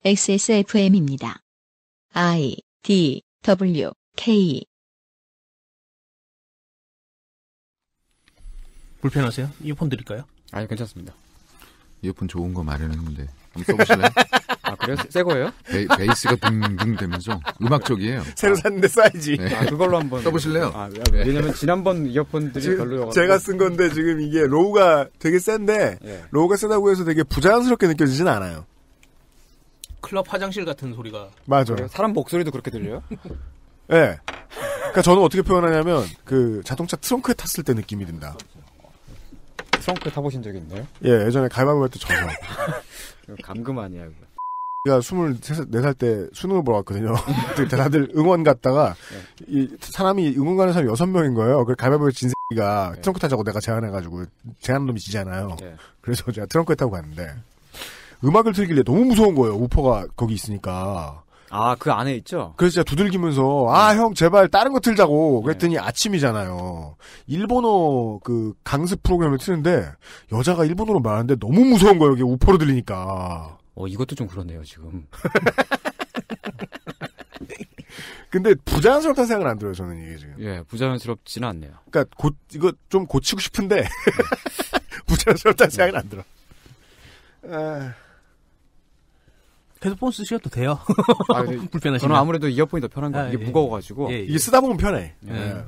XSFM입니다. I, D, W, K. 불편하세요? 이어폰 드릴까요? 아니, 괜찮습니다. 이어폰 좋은 거 마련했는데 한번 써보실래요? 아, 그래요? 새 거예요? 베이스가 둥둥 되면서 음악적이에요. 새로 샀는데 써야지. 네. 아, 그걸로 한번 써보실래요? 아, 왜냐면 지난번 이어폰들이 별로여가지고 제가 쓴 건데 지금 이게 로우가 되게 센데 예. 로우가 세다고 해서 되게 부자연스럽게 느껴지진 않아요. 클럽 화장실 같은 소리가. 맞아요. 사람 목소리도 그렇게 들려요? 예. 네. 그러니까 저는 어떻게 표현하냐면 그 자동차 트렁크에 탔을 때 느낌이 든다. 트렁크에 타보신 적이 있나요? 예, 예전에 가위바위보 할 때 져서. 감금 아니야, 그거. 제가 24살 때 수능을 보러 갔거든요. 다들 응원 갔다가 이 사람이 응원 가는 사람이 6명인 거예요. 그래서 가위바위보 진 새끼가 트렁크 타자고 내가 제안해가지고 제안한 놈이 지잖아요. 그래서 제가 트렁크에 타고 갔는데 음악을 틀길래 너무 무서운 거예요. 우퍼가 거기 있으니까. 아, 그 안에 있죠? 그래서 제가 두들기면서 형 제발 다른 거 틀자고 그랬더니 아침이잖아요. 일본어 그 강습 프로그램을 트는데 여자가 일본어로 말하는데 너무 무서운 거예요. 이게 우퍼로 들리니까. 이것도 좀 그렇네요, 지금. 근데 부자연스럽다는 생각은 안 들어요, 저는 이게 지금. 예, 부자연스럽지는 않네요. 그러니까 이거 좀 고치고 싶은데 부자연스럽다는 생각은 안 들어. 헤드폰 쓰셔도 돼요. 아, 불편하시면. 저는 아무래도 이어폰이 더 편한 거 같아요. 이게 무거워가지고. 예. 이게 쓰다 보면 편해. 예.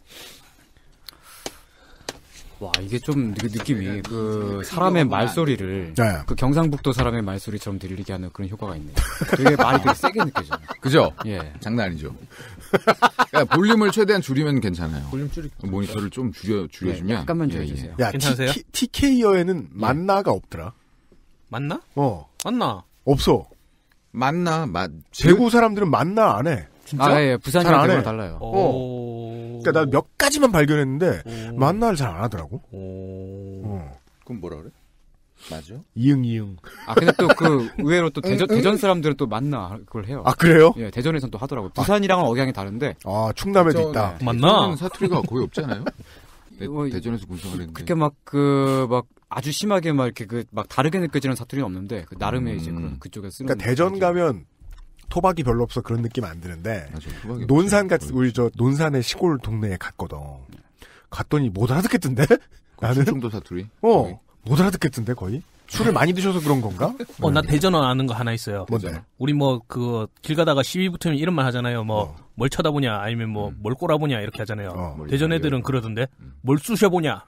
와, 이게 좀 느낌이 그 사람의 말소리를 네. 그 경상북도 사람의 말소리처럼 들리게 하는 그런 효과가 있네요. 되게 말이 되게 세게 느껴져요. 그죠? 예. 장난 아니죠. 그러니까 볼륨을 최대한 줄이면 괜찮아요. 볼륨 줄이 모니터를 좀 줄여주면. 네, 약간만 줄여주세요. 야, 괜찮으세요? TK어에는 만나가 없더라. 맞나? 맞나? 맞나? 없어. 맞나? 대구 사람들은 만나 안 해. 진짜? 아, 예, 부산이랑 대구랑 달라요. 그러니까 나 몇 가지만 발견했는데 만나를 잘 안 하더라고. 그럼 뭐라 그래? 맞아? 이응. 아, 근데 또 그 의외로 또 대전 사람들은 또 만나 그걸 해요. 아, 그래요? 예, 대전에선 또 하더라고요. 부산이랑은 억양이 다른데. 아, 충남에도 있다. 맞나? 사투리가 거의 없잖아요. 대전에서 군생활 했는데. 그렇게 막 아주 심하게 막 이렇게 막 다르게 느껴지는 사투리는 없는데 나름의 이제 그런 그쪽에 쓰는. 그러니까 대전 가면 토박이 별로 없어 그런 느낌 안 드는데 맞아, 논산 같은 우리 논산의 시골 동네에 갔거든. 갔더니 못 알아듣겠던데? 나는 충청도 사투리. 못 알아듣겠던데 거의. 술을 많이 드셔서 그런 건가? 나 대전어 아는 거 하나 있어요. 뭔데? 우리 길 가다가 시비 붙으면 이런 말 하잖아요. 뭘 쳐다보냐, 아니면 뭘 꼬라보냐, 이렇게 하잖아요. 대전 애들은 그러던데, 뭘 쑤셔보냐.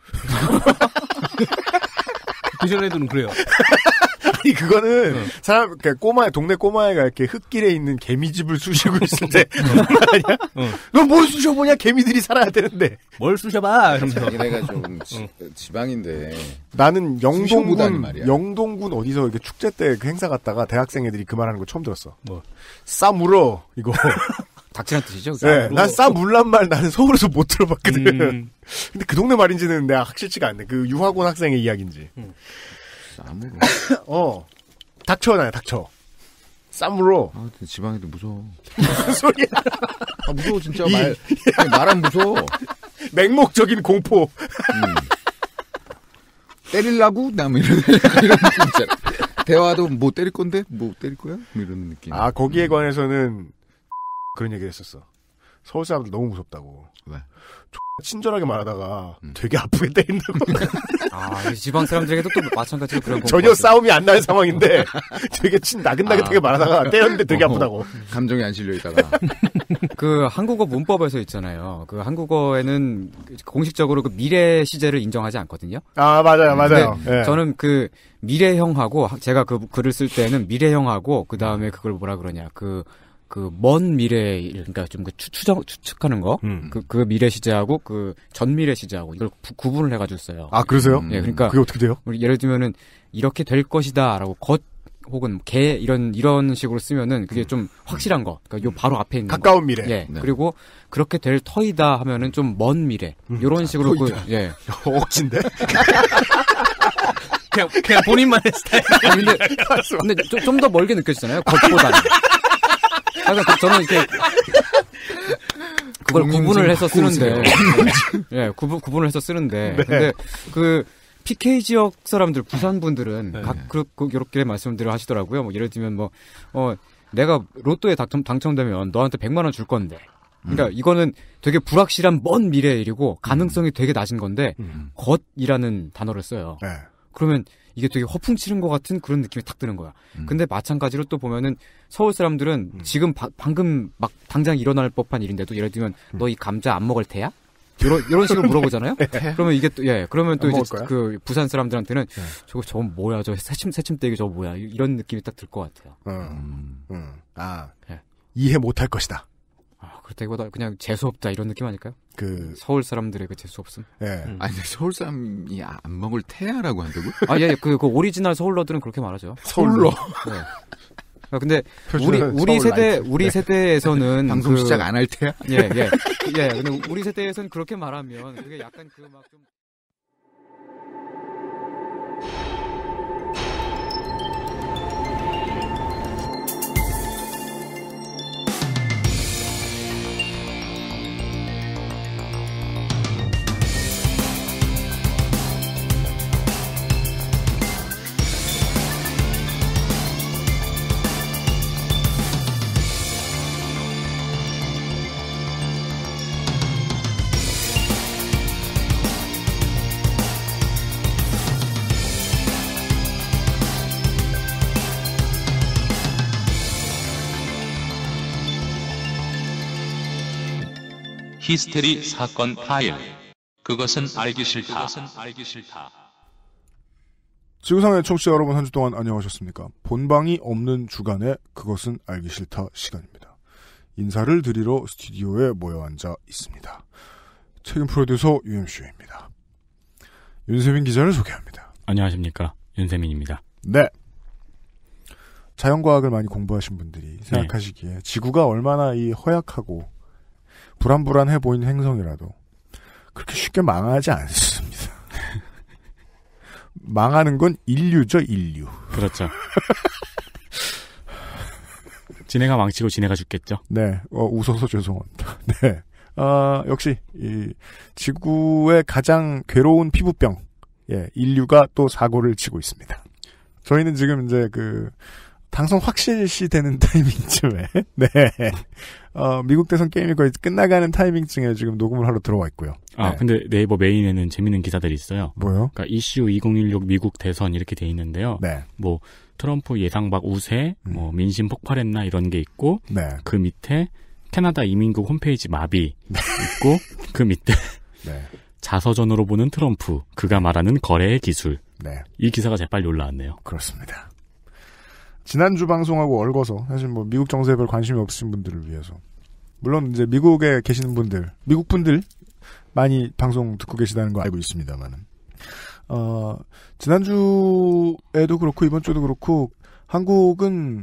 대전 애들은 그래요. 아니, 그거는, 그러니까 동네 꼬마애가 이렇게 흙길에 있는 개미집을 쑤시고 있을 때, 아니야? 너 뭘 쑤셔보냐? 개미들이 살아야 되는데. 뭘 쑤셔봐! 이러면서. 자기네가 좀 지방인데. 나는 영동군 어디서 이렇게 축제 때 그 행사 갔다가 대학생 애들이 그 말하는 거 처음 들었어. 싸 물어, 이거. 닥치란 뜻이죠? 네, 난 싸 물란 말 나는 서울에서 못 들어봤거든. 근데 그 동네 말인지는 내가 확실치가 않네. 그 유학원 학생의 이야기인지. 싸물어. 닥쳐. 싸물어. 아, 근데 지방애들 무서워. 무슨 소리야? 아, 무서워, 진짜. 말안 무서워. 맹목적인 공포. 때릴라고? 나 이런 느낌. 대화도 뭐 때릴 건데? 뭐 때릴 거야? 이런 느낌. 아, 거기에 관해서는 그런 얘기를 했었어. 서울 사람들 너무 무섭다고. 왜? 친절하게 말하다가 되게 아프게 때린다고. 아, 지방 사람들에게도 또 마찬가지로 그런 전혀 싸움이 안 나는 상황인데 되게 나긋나긋하게 말하다가 때렸는데 되게 아프다고. 감정이 안 실려 있다가. 그 한국어 문법에서 있잖아요. 그 한국어에는 공식적으로 그 미래 시제를 인정하지 않거든요. 아, 맞아요. 네. 저는 그 미래형하고 제가 그 글을 쓸 때는 미래형하고 그 다음에 그걸 뭐라 그러냐 먼 미래, 그러니까 좀 추측하는 거, 그 미래 시제하고 그 전미래 시제하고 이걸 구분을 해가지고 써요. 아, 그러세요? 예, 그러니까. 그게 어떻게 돼요? 예를 들면은, 이렇게 될 것이다, 라고 혹은 이런 식으로 쓰면은 그게 좀 확실한 거. 그러니까 요 바로 앞에 있는 가까운 거. 미래. 예. 네. 그리고 그렇게 될 터이다 하면은 좀 먼 미래. 요런 식으로 예. 억진데? 그냥 본인만의 스타일. 근데 좀 더 멀게 느껴지잖아요. 겉보다는. 그러니까 저는 이렇게 그걸 구분을 해서 쓰는데, 예, 구분을 해서 쓰는데, 네. 근데 그 PK 지역 사람들, 부산 분들은 이렇게 말씀들을 하시더라고요. 뭐 예를 들면 내가 로또에 당첨되면 너한테 100만 원 줄 건데. 그러니까 이거는 되게 불확실한 먼 미래의 일이고 가능성이 되게 낮은 건데 겉이라는 단어를 써요. 네. 그러면 이게 되게 허풍치는 것 같은 그런 느낌이 탁 드는 거야. 근데 마찬가지로 또 보면은 서울 사람들은 지금 방금 막 당장 일어날 법한 일인데도 예를 들면 너 이 감자 안 먹을 테야? 이런 식으로 물어보잖아요. 그러면 이게 또 그러면 또 이제 그 부산 사람들한테는 저거 뭐야, 저 새침대기 저거 뭐야, 이런 느낌이 딱 들 것 같아요. 이해 못할 것이다. 그렇다기보다 그냥 재수없다 이런 느낌 아닐까요? 그 서울 사람들의 그 재수없음. 예. 아니 서울 사람이 안 먹을 태야라고 한다고? 그 오리지널 서울러들은 그렇게 말하죠. 서울러. 네. 근데 우리 세대에서는 방송 시작 안 할 테야? 근데 우리 세대에서는 그렇게 말하면 그게 약간 그 막 좀 히스테리 사건 파일. 그것은 알기 싫다. 지구상의 청취자 여러분, 한 주 동안 안녕하셨습니까? 본방이 없는 주간에 그것은 알기 싫다 시간입니다. 인사를 드리러 스튜디오에 모여 앉아 있습니다. 책임 프로듀서 UMC입니다. 윤세민 기자를 소개합니다. 안녕하십니까, 윤세민입니다. 네. 자연과학을 많이 공부하신 분들이 생각하시기에 지구가 얼마나 이 허약하고 불안불안해 보이는 행성이라도 그렇게 쉽게 망하지 않습니다. 망하는 건 인류죠, 인류. 그렇죠. 지네가 망치고 지네가 죽겠죠. 네, 웃어서 죄송합니다. 네, 역시 이 지구의 가장 괴로운 피부병, 인류가 또 사고를 치고 있습니다. 저희는 지금 이제 방송 확실시 되는 타이밍쯤에, 미국 대선 게임이 거의 끝나가는 타이밍쯤에 지금 녹음을 하러 들어와 있고요. 근데 네이버 메인에는 재밌는 기사들이 있어요. 뭐요? 그러니까 이슈 2016 미국 대선 이렇게 돼 있는데요. 네. 뭐 트럼프 예상박 우세, 뭐 민심 폭발했나 이런 게 있고, 그 밑에 캐나다 이민국 홈페이지 마비 있고, 그 밑에 자서전으로 보는 트럼프, 그가 말하는 거래의 기술. 이 기사가 재빨리 올라왔네요. 그렇습니다. 지난주 방송하고 얽어서 사실 뭐 미국 정세에 별 관심이 없으신 분들을 위해서, 물론 이제 미국에 계시는 분들, 미국 분들 많이 방송 듣고 계시다는 거 알고 있습니다만은, 지난주에도 그렇고 이번 주도 그렇고 한국은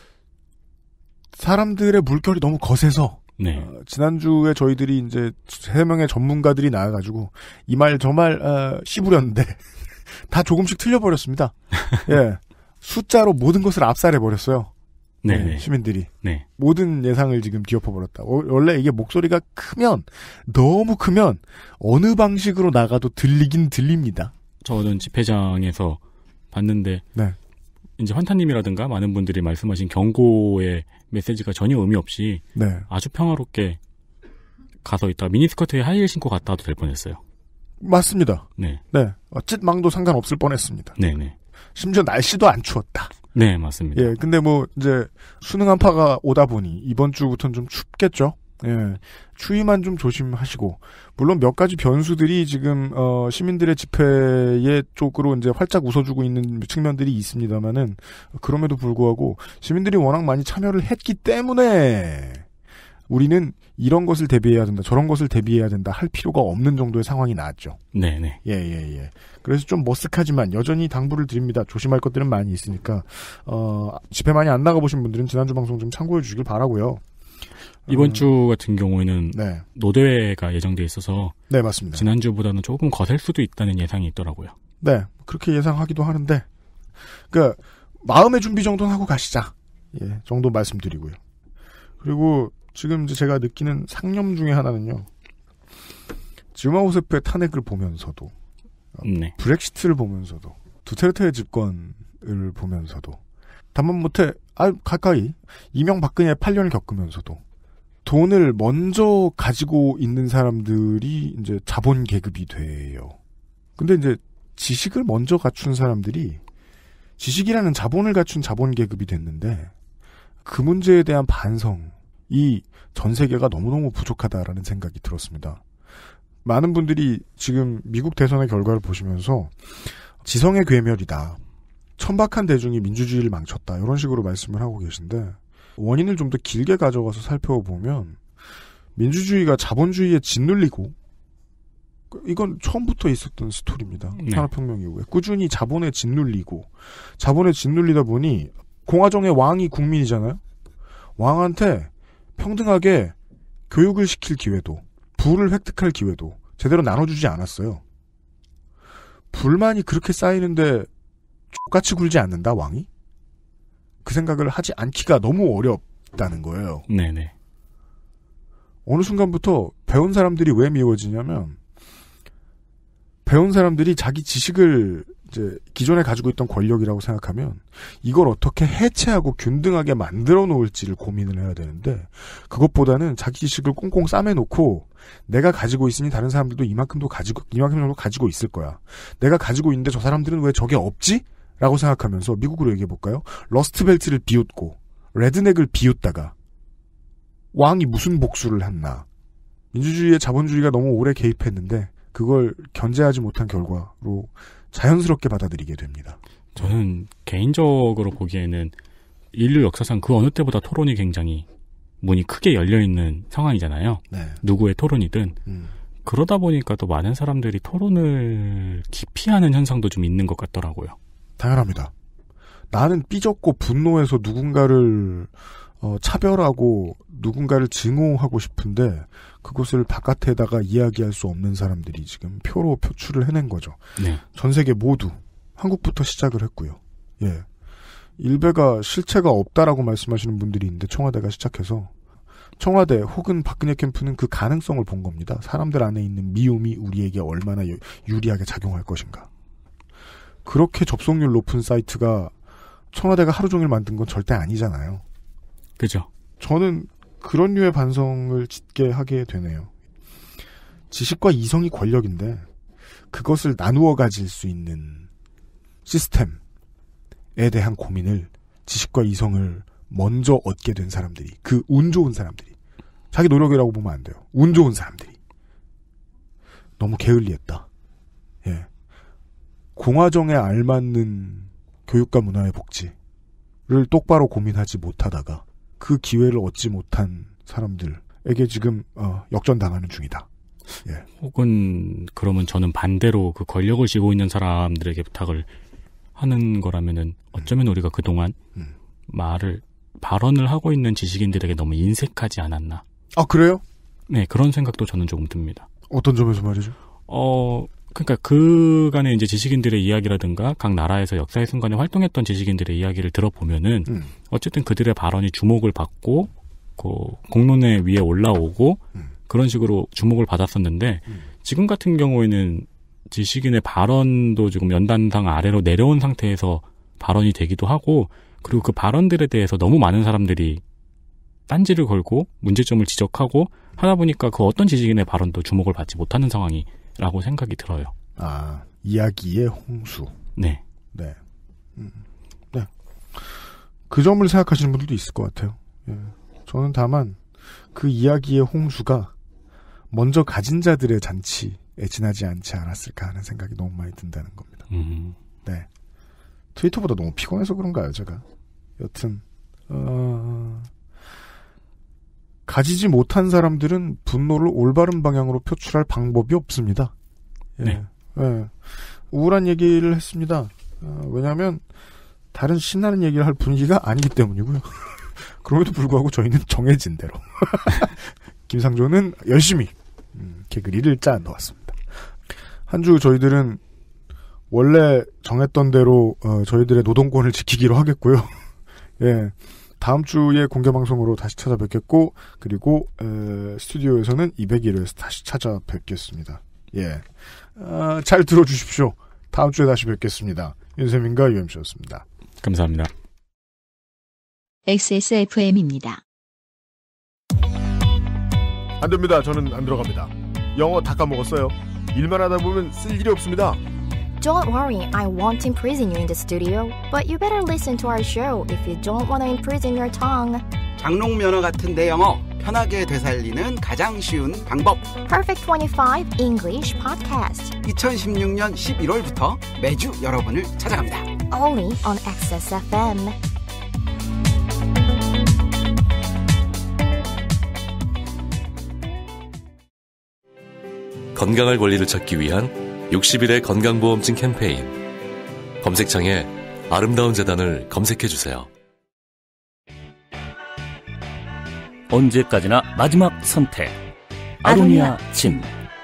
사람들의 물결이 너무 거세서 지난주에 저희들이 이제 3명의 전문가들이 나와가지고 이 말 저 말 씹으렸는데 다 조금씩 틀려버렸습니다. 예. 숫자로 모든 것을 압살해버렸어요. 시민들이. 모든 예상을 지금 뒤엎어버렸다. 원래 이게 목소리가 너무 크면 어느 방식으로 나가도 들리긴 들립니다. 저는 집회장에서 봤는데, 이제 환타님이라든가 많은 분들이 말씀하신 경고의 메시지가 전혀 의미 없이 아주 평화롭게 가서 있다가 미니스커트에 하이힐 신고 갔다 와도 될 뻔했어요. 맞습니다. 찢망도 상관없을 뻔했습니다. 심지어 날씨도 안 추웠다. 네, 맞습니다. 예, 근데 뭐 이제 수능 한파가 오다 보니 이번 주부터는 좀 춥겠죠. 예, 추위만 좀 조심하시고, 물론 몇 가지 변수들이 지금 시민들의 집회의 쪽으로 이제 활짝 웃어주고 있는 측면들이 있습니다만은, 그럼에도 불구하고 시민들이 워낙 많이 참여를 했기 때문에 우리는 이런 것을 대비해야 된다, 저런 것을 대비해야 된다 할 필요가 없는 정도의 상황이 나왔죠. 네네. 예. 그래서 좀 머쓱하지만 여전히 당부를 드립니다. 조심할 것들은 많이 있으니까, 집회 많이 안 나가보신 분들은 지난주 방송 좀 참고해 주시길 바라고요. 이번 주 같은 경우에는 노대회가 예정돼 있어서, 맞습니다. 지난주보다는 조금 거셀 수도 있다는 예상이 있더라고요. 네, 그렇게 예상하기도 하는데, 마음의 준비 정도는 하고 가시자. 예, 정도 말씀드리고요. 그리고 지금 이제 제가 느끼는 상념 중에 하나는요, 질마 호세프의 탄핵을 보면서도 네. 브렉시트를 보면서도 두테르테의 집권을 보면서도 다만 못해 가까이 이명박근혜의 8년을 겪으면서도 돈을 먼저 가지고 있는 사람들이 이제 자본 계급이 돼요. 근데 이제 지식을 먼저 갖춘 사람들이 지식이라는 자본을 갖춘 자본 계급이 됐는데 그 문제에 대한 반성이 전 세계가 너무너무 부족하다라는 생각이 들었습니다. 많은 분들이 지금 미국 대선의 결과를 보시면서 지성의 괴멸이다. 천박한 대중이 민주주의를 망쳤다. 이런 식으로 말씀을 하고 계신데 원인을 좀 더 길게 가져가서 살펴보면 민주주의가 자본주의에 짓눌리고 이건 처음부터 있었던 스토리입니다. 네. 산업혁명 이후에 꾸준히 자본에 짓눌리고 자본에 짓눌리다 보니 공화정의 왕이 국민이잖아요. 왕한테 평등하게 교육을 시킬 기회도 부를 획득할 기회도 제대로 나눠주지 않았어요. 불만이 그렇게 쌓이는데 X같이 굴지 않는다 왕이? 그 생각을 하지 않기가 너무 어렵다는 거예요. 네네. 어느 순간부터 배운 사람들이 왜 미워지냐면 배운 사람들이 자기 지식을 이제 기존에 가지고 있던 권력이라고 생각하면 이걸 어떻게 해체하고 균등하게 만들어 놓을지를 고민을 해야 되는데 그것보다는 자기 지식을 꽁꽁 싸매놓고 내가 가지고 있으니 다른 사람들도 이만큼 정도 가지고 있을 거야. 내가 가지고 있는데 저 사람들은 왜 저게 없지? 라고 생각하면서 미국으로 얘기해볼까요? 러스트벨트를 비웃고 레드넥을 비웃다가 왕이 무슨 복수를 했나. 민주주의에 자본주의가 너무 오래 개입했는데 그걸 견제하지 못한 결과로 자연스럽게 받아들이게 됩니다. 저는 개인적으로 보기에는 인류 역사상 그 어느 때보다 토론이 굉장히 문이 크게 열려있는 상황이잖아요. 네. 누구의 토론이든. 그러다 보니까 또 많은 사람들이 토론을 기피하는 현상도 좀 있는 것 같더라고요. 당연합니다. 나는 삐졌고 분노해서 누군가를 차별하고 누군가를 증오하고 싶은데 그것을 바깥에다가 이야기할 수 없는 사람들이 지금 표로 표출을 해낸 거죠. 네. 전 세계 모두 한국부터 시작을 했고요. 예, 일베가 실체가 없다라고 말씀하시는 분들이 있는데 청와대가 시작해서 청와대 혹은 박근혜 캠프는 그 가능성을 본 겁니다. 사람들 안에 있는 미움이 우리에게 얼마나 유리하게 작용할 것인가. 그렇게 접속률 높은 사이트가 청와대가 하루 종일 만든 건 절대 아니잖아요. 그죠. 저는 그런 류의 반성을 짙게 하게 되네요. 지식과 이성이 권력인데 그것을 나누어 가질 수 있는 시스템에 대한 고민을 지식과 이성을 먼저 얻게 된 사람들이 그 운 좋은 사람들이 자기 노력이라고 보면 안 돼요. 운 좋은 사람들이 너무 게을리했다. 예. 공화정에 알맞는 교육과 문화의 복지를 똑바로 고민하지 못하다가 그 기회를 얻지 못한 사람들에게 지금 역전당하는 중이다. 예. 혹은 그러면 저는 반대로 그 권력을 쥐고 있는 사람들에게 부탁을 하는 거라면은 어쩌면 우리가 그동안 발언을 하고 있는 지식인들에게 너무 인색하지 않았나. 아, 그래요? 네, 그런 생각도 저는 조금 듭니다. 어떤 점에서 말이죠? 그러니까 그간의 이제 지식인들의 이야기라든가 각 나라에서 역사의 순간에 활동했던 지식인들의 이야기를 들어보면은 어쨌든 그들의 발언이 주목을 받고 그 공론회 위에 올라오고 그런 식으로 주목을 받았었는데 지금 같은 경우에는 지식인의 발언도 지금 연단상 아래로 내려온 상태에서 발언이 되기도 하고 그리고 그 발언들에 대해서 너무 많은 사람들이 딴지를 걸고 문제점을 지적하고 하다 보니까 그 어떤 지식인의 발언도 주목을 받지 못하는 상황이라고 생각이 들어요. 아, 이야기의 홍수. 네. 네. 네. 그 점을 생각하시는 분들도 있을 것 같아요. 예. 저는 다만 그 이야기의 홍수가 먼저 가진 자들의 잔치에 지나지 않지 않았을까 하는 생각이 너무 많이 든다는 겁니다. 네. 트위터보다 너무 피곤해서 그런가요, 제가? 여튼 가지지 못한 사람들은 분노를 올바른 방향으로 표출할 방법이 없습니다. 예. 네. 예. 우울한 얘기를 했습니다. 왜냐하면 다른 신나는 얘기를 할 분위기가 아니기 때문이고요. 그럼에도 불구하고 저희는 정해진 대로 김상조는 열심히 개그리를 짜 놓았습니다. 한 주 저희들은 원래 정했던 대로 저희들의 노동권을 지키기로 하겠고요. 예. 다음 주에 공개방송으로 다시 찾아뵙겠고 그리고 스튜디오에서는 201회에서 다시 찾아뵙겠습니다. 예. 잘 들어주십시오. 다음 주에 다시 뵙겠습니다. 윤세민과 UMC였습니다. 감사합니다. XSFM입니다. 안 됩니다. 저는 안 들어갑니다. 영어 다 까먹었어요. 일만 하다 보면 쓸 일이 없습니다. Don't worry, I won't imprison you in the studio. But you better listen to our show if you don't want to imprison your tongue. 장롱 면허 같은 내 영어 편하게 되살리는 가장 쉬운 방법. Perfect 25 English Podcast. 2016년 11월부터 매주 여러분을 찾아갑니다. Only on XSFM. 건강할 권리를 찾기 위한 60일의 건강보험증 캠페인. 검색창에 아름다운 재단을 검색해주세요. 언제까지나 마지막 선택. 아로니아 진.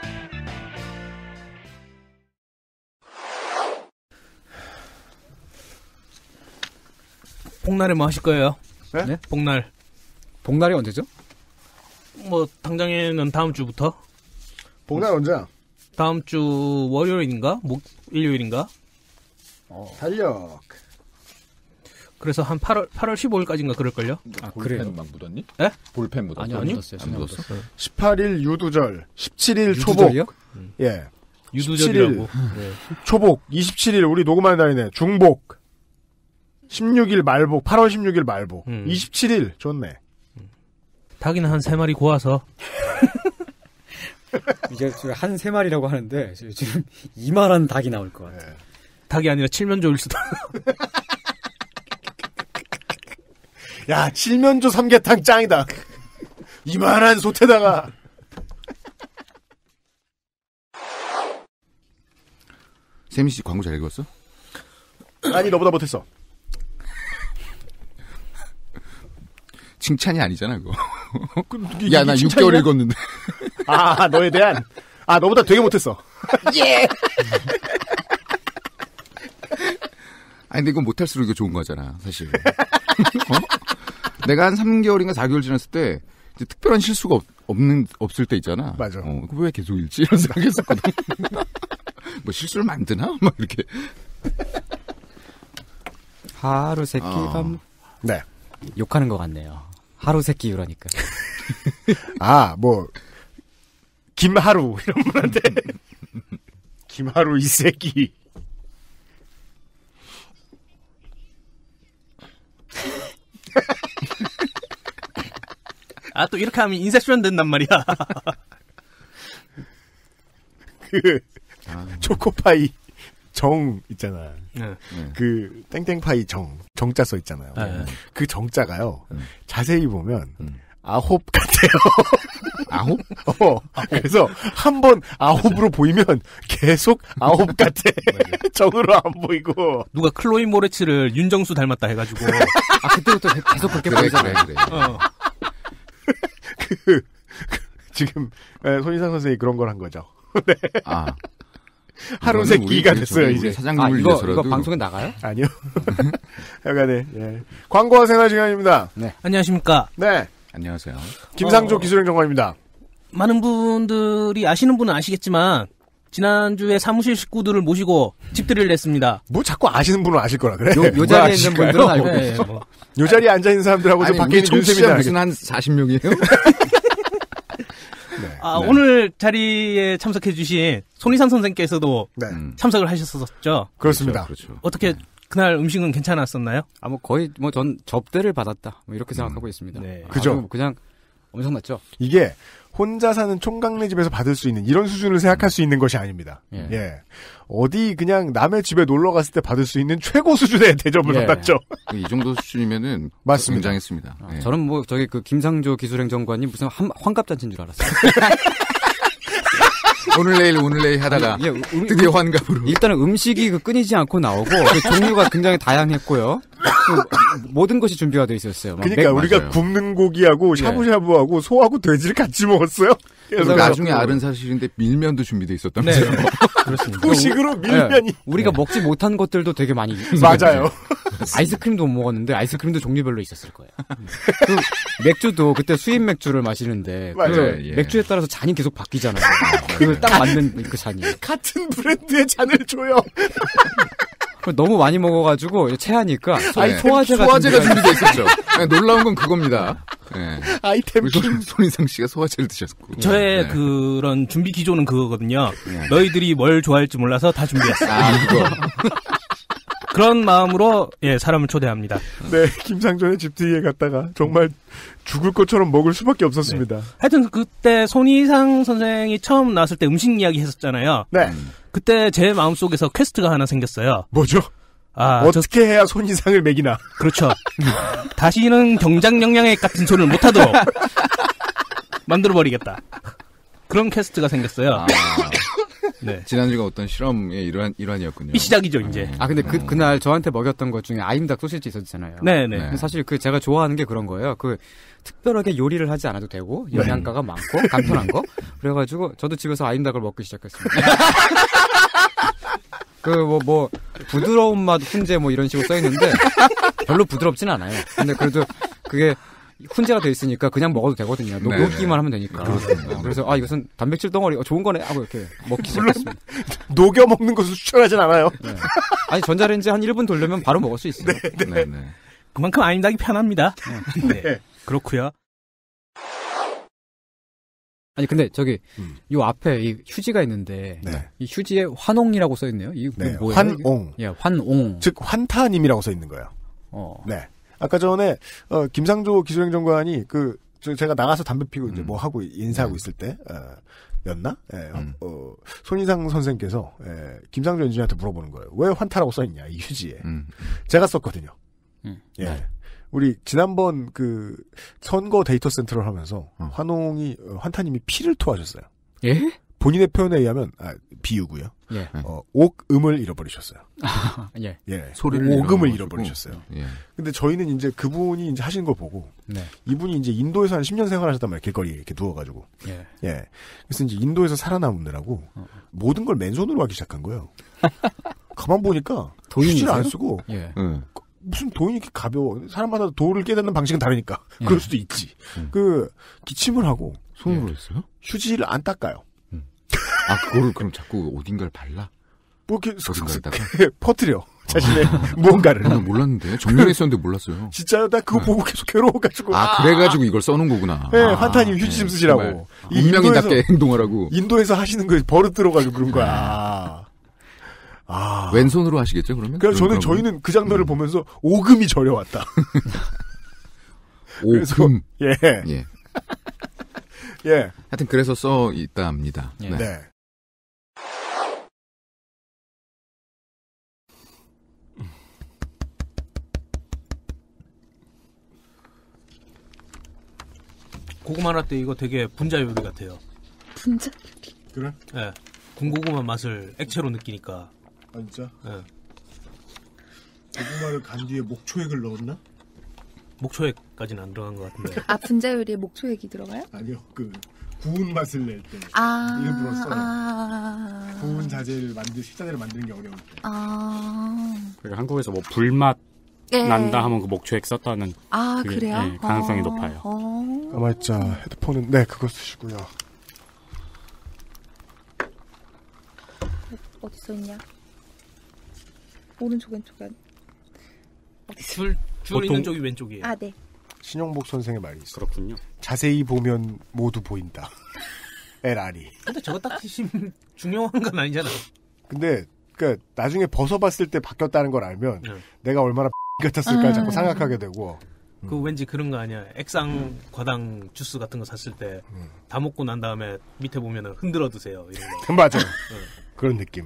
복날에 뭐 하실 거예요? 네? 복날. 복날이 언제죠? 뭐 당장에는 다음 주부터. 복날 언제야? 다음 주 월요일인가? 일요일인가? 달력. 그래서 한 8월 15일까지인가 그럴걸요? 그래요? 막 묻었니? 예? 볼펜 묻었니? 아니요, 안 묻었어요. 안 묻었어? 18일 유두절, 17일 유두절이요? 초복. 예. 유두절이라고. 17일 초복, 27일 우리 녹음하는 날이네. 중복. 16일 말복, 8월 16일 말복. 27일 좋네. 닭이는 한 3마리 고아서. 이제 한 3마리라고 하는데 지금 이만한 닭이 나올 것 같아요. 네. 닭이 아니라 칠면조일 수도. 야, 칠면조 삼계탕 짱이다. 이만한 솥에다가. 세미 씨 광고 잘 읽었어? 아니, 너보다 못했어. 칭찬이 아니잖아, 그거. 야, 나 6개월 읽었는데. 아, 너에 대한. 아, 너보다 되게 못했어. 예! 아니, 근데 이건 못할수록 이거 좋은 거잖아, 사실. 내가 한 3개월인가 4개월 지났을 때, 이제 특별한 실수가 없을 때 있잖아. 맞아. 왜 계속 읽지? 이런 생각했었거든. 뭐 실수를 만드나? 막 이렇게. 하루 세끼 밤. 네. 욕하는 것 같네요. 하루 세끼 이러니까. 아, 뭐, 김하루, 이런 분한테. 김하루 이 새끼. 또 이렇게 하면 인셉션 된단 말이야. 초코파이 정 있잖아. 그 땡땡파이 정자 써 있잖아요. 그 정자가요. 자세히 보면 아홉 같아요. 아홉? 그래서 한 번 아홉으로 보이면 계속 아홉 같아. 정으로 안 보이고. 누가 클로이 모레츠를 윤정수 닮았다 해가지고. 그때부터 계속 그렇게 보이잖아요. 그래. 지금 손희상 선생이 그런 걸 한 거죠. 네. 하루 세 끼가 됐어요, 이제. 사장님을 이거 방송에 나가요? 아니요. 여간에, 예. 광고와 생활 시간입니다. 네. 안녕하십니까. 네. 안녕하세요. 김상조 기술행정관입니다. 많은 분들이 아시는 분은 아시겠지만, 지난주에 사무실 식구들을 모시고 집들이를 했습니다. 뭐 자꾸 아시는 분은 아실 거라 그래? 요 자리에 있는 분들은 알고 있어요. 뭐. 요 자리에 앉아있는 사람들하고 저 밖에 있는 청취자 무슨 한 40명이에요? 네. 오늘 자리에 참석해주신 손희상 선생께서도 참석을 하셨었죠? 그렇습니다. 그렇죠. 어떻게 그날 음식은 괜찮았었나요? 뭐 거의 전 접대를 받았다. 뭐 이렇게 생각하고 있습니다. 네. 그죠? 그냥 엄청났죠. 이게 혼자 사는 총각네 집에서 받을 수 있는 이런 수준을 생각할 수 있는 것이 아닙니다. 예. 어디 그냥 남의 집에 놀러 갔을 때 받을 수 있는 최고 수준의 대접을 받았죠. 이 정도 수준이면은 맞습니다. 굉장했습니다. 저는 뭐 저기 그 김상조 기술행정관이 무슨 환갑잔치인 줄 알았어요. 오늘 내일 하다가 드디어 환갑으로. 일단은 음식이 끊이지 않고 나오고 그 종류가 굉장히 다양했고요. 모든 것이 준비가 돼 있었어요. 그러니까 우리가 맞아요. 굽는 고기하고 샤브샤브하고 소하고 돼지를 같이 먹었어요. 그래서 나중에 알은 사실인데 밀면도 준비돼 있었다면서요. 네. 그렇습니다. 후식으로 밀면이. 네. 우리가 먹지 못한 것들도 되게 많이 맞아요. 아이스크림도 못 먹었는데 아이스크림도 종류별로 있었을 거예요. 그 맥주도 그때 수입 맥주를 마시는데 그 맥주에 따라서 잔이 계속 바뀌잖아요. 그걸 딱 맞는 그 잔이. 같은 브랜드의 잔을 줘요. 너무 많이 먹어가지고 체하니까 소화제가 준비되어 있었죠. 놀라운 건 그겁니다. 네. 아이템 손인상 씨가 소화제를 드셨고. 저의 그런 준비 기조는 그거거든요. 너희들이 뭘 좋아할지 몰라서 다 준비했어. 그거. 그런 마음으로 사람을 초대합니다. 네, 김상조의 집TV에 갔다가 정말 죽을 것처럼 먹을 수밖에 없었습니다. 네. 하여튼 그때 손희상 선생이 처음 나왔을 때 음식 이야기 했었잖아요. 네. 그때 제 마음속에서 퀘스트가 하나 생겼어요. 뭐죠? 어떻게 해야 손희상을 먹이나? 그렇죠. 다시는 경장 영양액 같은 소리를 못하도록 만들어버리겠다. 그런 퀘스트가 생겼어요. 네. 지난주가 어떤 실험의 일환이었군요. 이 시작이죠, 이제. 근데 그날 저한테 먹였던 것 중에 아임닭 소시지 있었잖아요. 네네. 사실 제가 좋아하는 게 그런 거예요. 특별하게 요리를 하지 않아도 되고, 영양가가 많고, 간편한 거. 그래가지고, 저도 집에서 아임닭을 먹기 시작했습니다. 부드러운 맛 훈제 이런 식으로 써있는데, 별로 부드럽진 않아요. 근데 그래도 그게, 훈제가 돼 있으니까 그냥 먹어도 되거든요. 녹이기만 하면 되니까. 그래서 이것은 단백질 덩어리 좋은 거네 하고 이렇게 먹기 시작했습니다. 녹여 먹는 것을 추천하진 않아요. 네. 아니 전자레인지 한 1분 돌려면 바로 먹을 수 있어요. 네. 그만큼 아임닭이 편합니다. 네. 그렇고요. 아니 근데 저기 요 앞에 이 휴지가 있는데 이 휴지에 환옹이라고 써 있네요. 이 뭐예요? 환옹. 예, 환옹. 즉 환타님이라고 써 있는 거예요. 네. 아까 전에 김상조 기술행정관이 제가 나가서 담배 피고 이제 뭐 하고 인사하고 있을 때 였나? 손희상 선생께서 김상조 엔지니어한테 물어보는 거예요. 왜 환타라고 써 있냐 이 휴지에. 제가 썼거든요. 예. 우리 지난번 선거 데이터 센터를 하면서 환타님이 피를 토하셨어요. 예? 본인의 표현에 의하면 비유고요. 예. 옥음을 잃어버리셨어요. 예. 소리를 옥음을 잃어버리셨어요. 예. 근데 저희는 이제 그분이 이제 하시는 걸 보고 이분이 이제 인도에서 한 10년 생활하셨단 말이에요. 길거리에 이렇게 누워가지고. 예. 그래서 이제 인도에서 살아남느라고 모든 걸 맨손으로 하기 시작한 거예요. 가만 보니까 휴지를 안 쓰고 무슨 도인이 이렇게 가벼워. 사람마다 도를 깨닫는 방식은 다르니까 그럴 수도 있지. 기침을 하고 손으로 했어요? 휴지를 안 닦아요. 그거를 그럼 자꾸 어딘가를 발라? 뭐 이렇게 퍼뜨려 자신의 무언가를. 나는 몰랐는데 정면에 있었는데 몰랐어요. 진짜요? 나 그거 보고 계속 괴로워가지고. 그래가지고 이걸 써놓은 거구나. 네, 환타님 휴지 좀 쓰시라고. 운명인답게 행동하라고. 인도에서 하시는 거 버릇 들어가지고 그런 거야. 왼손으로 하시겠죠 그러면? 그래서 저희는 그 장면을 보면서 오금이 저려왔다. 오금. 예. 예. 하여튼 그래서 써 있답니다. 네. 고구마 라떼 이거 되게 분자 요리 같아요. 분자 요리? 그래? 네. 군고구마 맛을 액체로 느끼니까. 진짜? 네. 고구마를 간 뒤에 목초액을 넣었나? 목초액까지는 안 들어간 것 같은데. 분자 요리에 목초액이 들어가요? 아니요. 구운 맛을 낼 때. 일부러 써요. 구운 식자재를 만드는 게 어려울 때. 그리고 한국에서 뭐 불맛 난다 하면 그 목초액 썼다는. 그래요? 네, 가능성이 높아요. 아마자 헤드폰은 그거 쓰시고요. 어디 써 있냐? 오른쪽 왼쪽에. 줄 있는 쪽이 왼쪽이에요. 네. 신용복 선생의 말이 있어요. 그렇군요. 자세히 보면 모두 보인다. LR이. 근데 저거 딱 중요한 건 아니잖아. 근데 나중에 벗어봤을 때 바뀌었다는 걸 알면 내가 얼마나 같았을까 자꾸 생각하게 되고. 왠지 그런 거 아니야. 액상 과당 주스 같은 거 샀을 때 다 먹고 난 다음에 밑에 보면은 흔들어 드세요. 이런 거. 맞아요. 그런 느낌.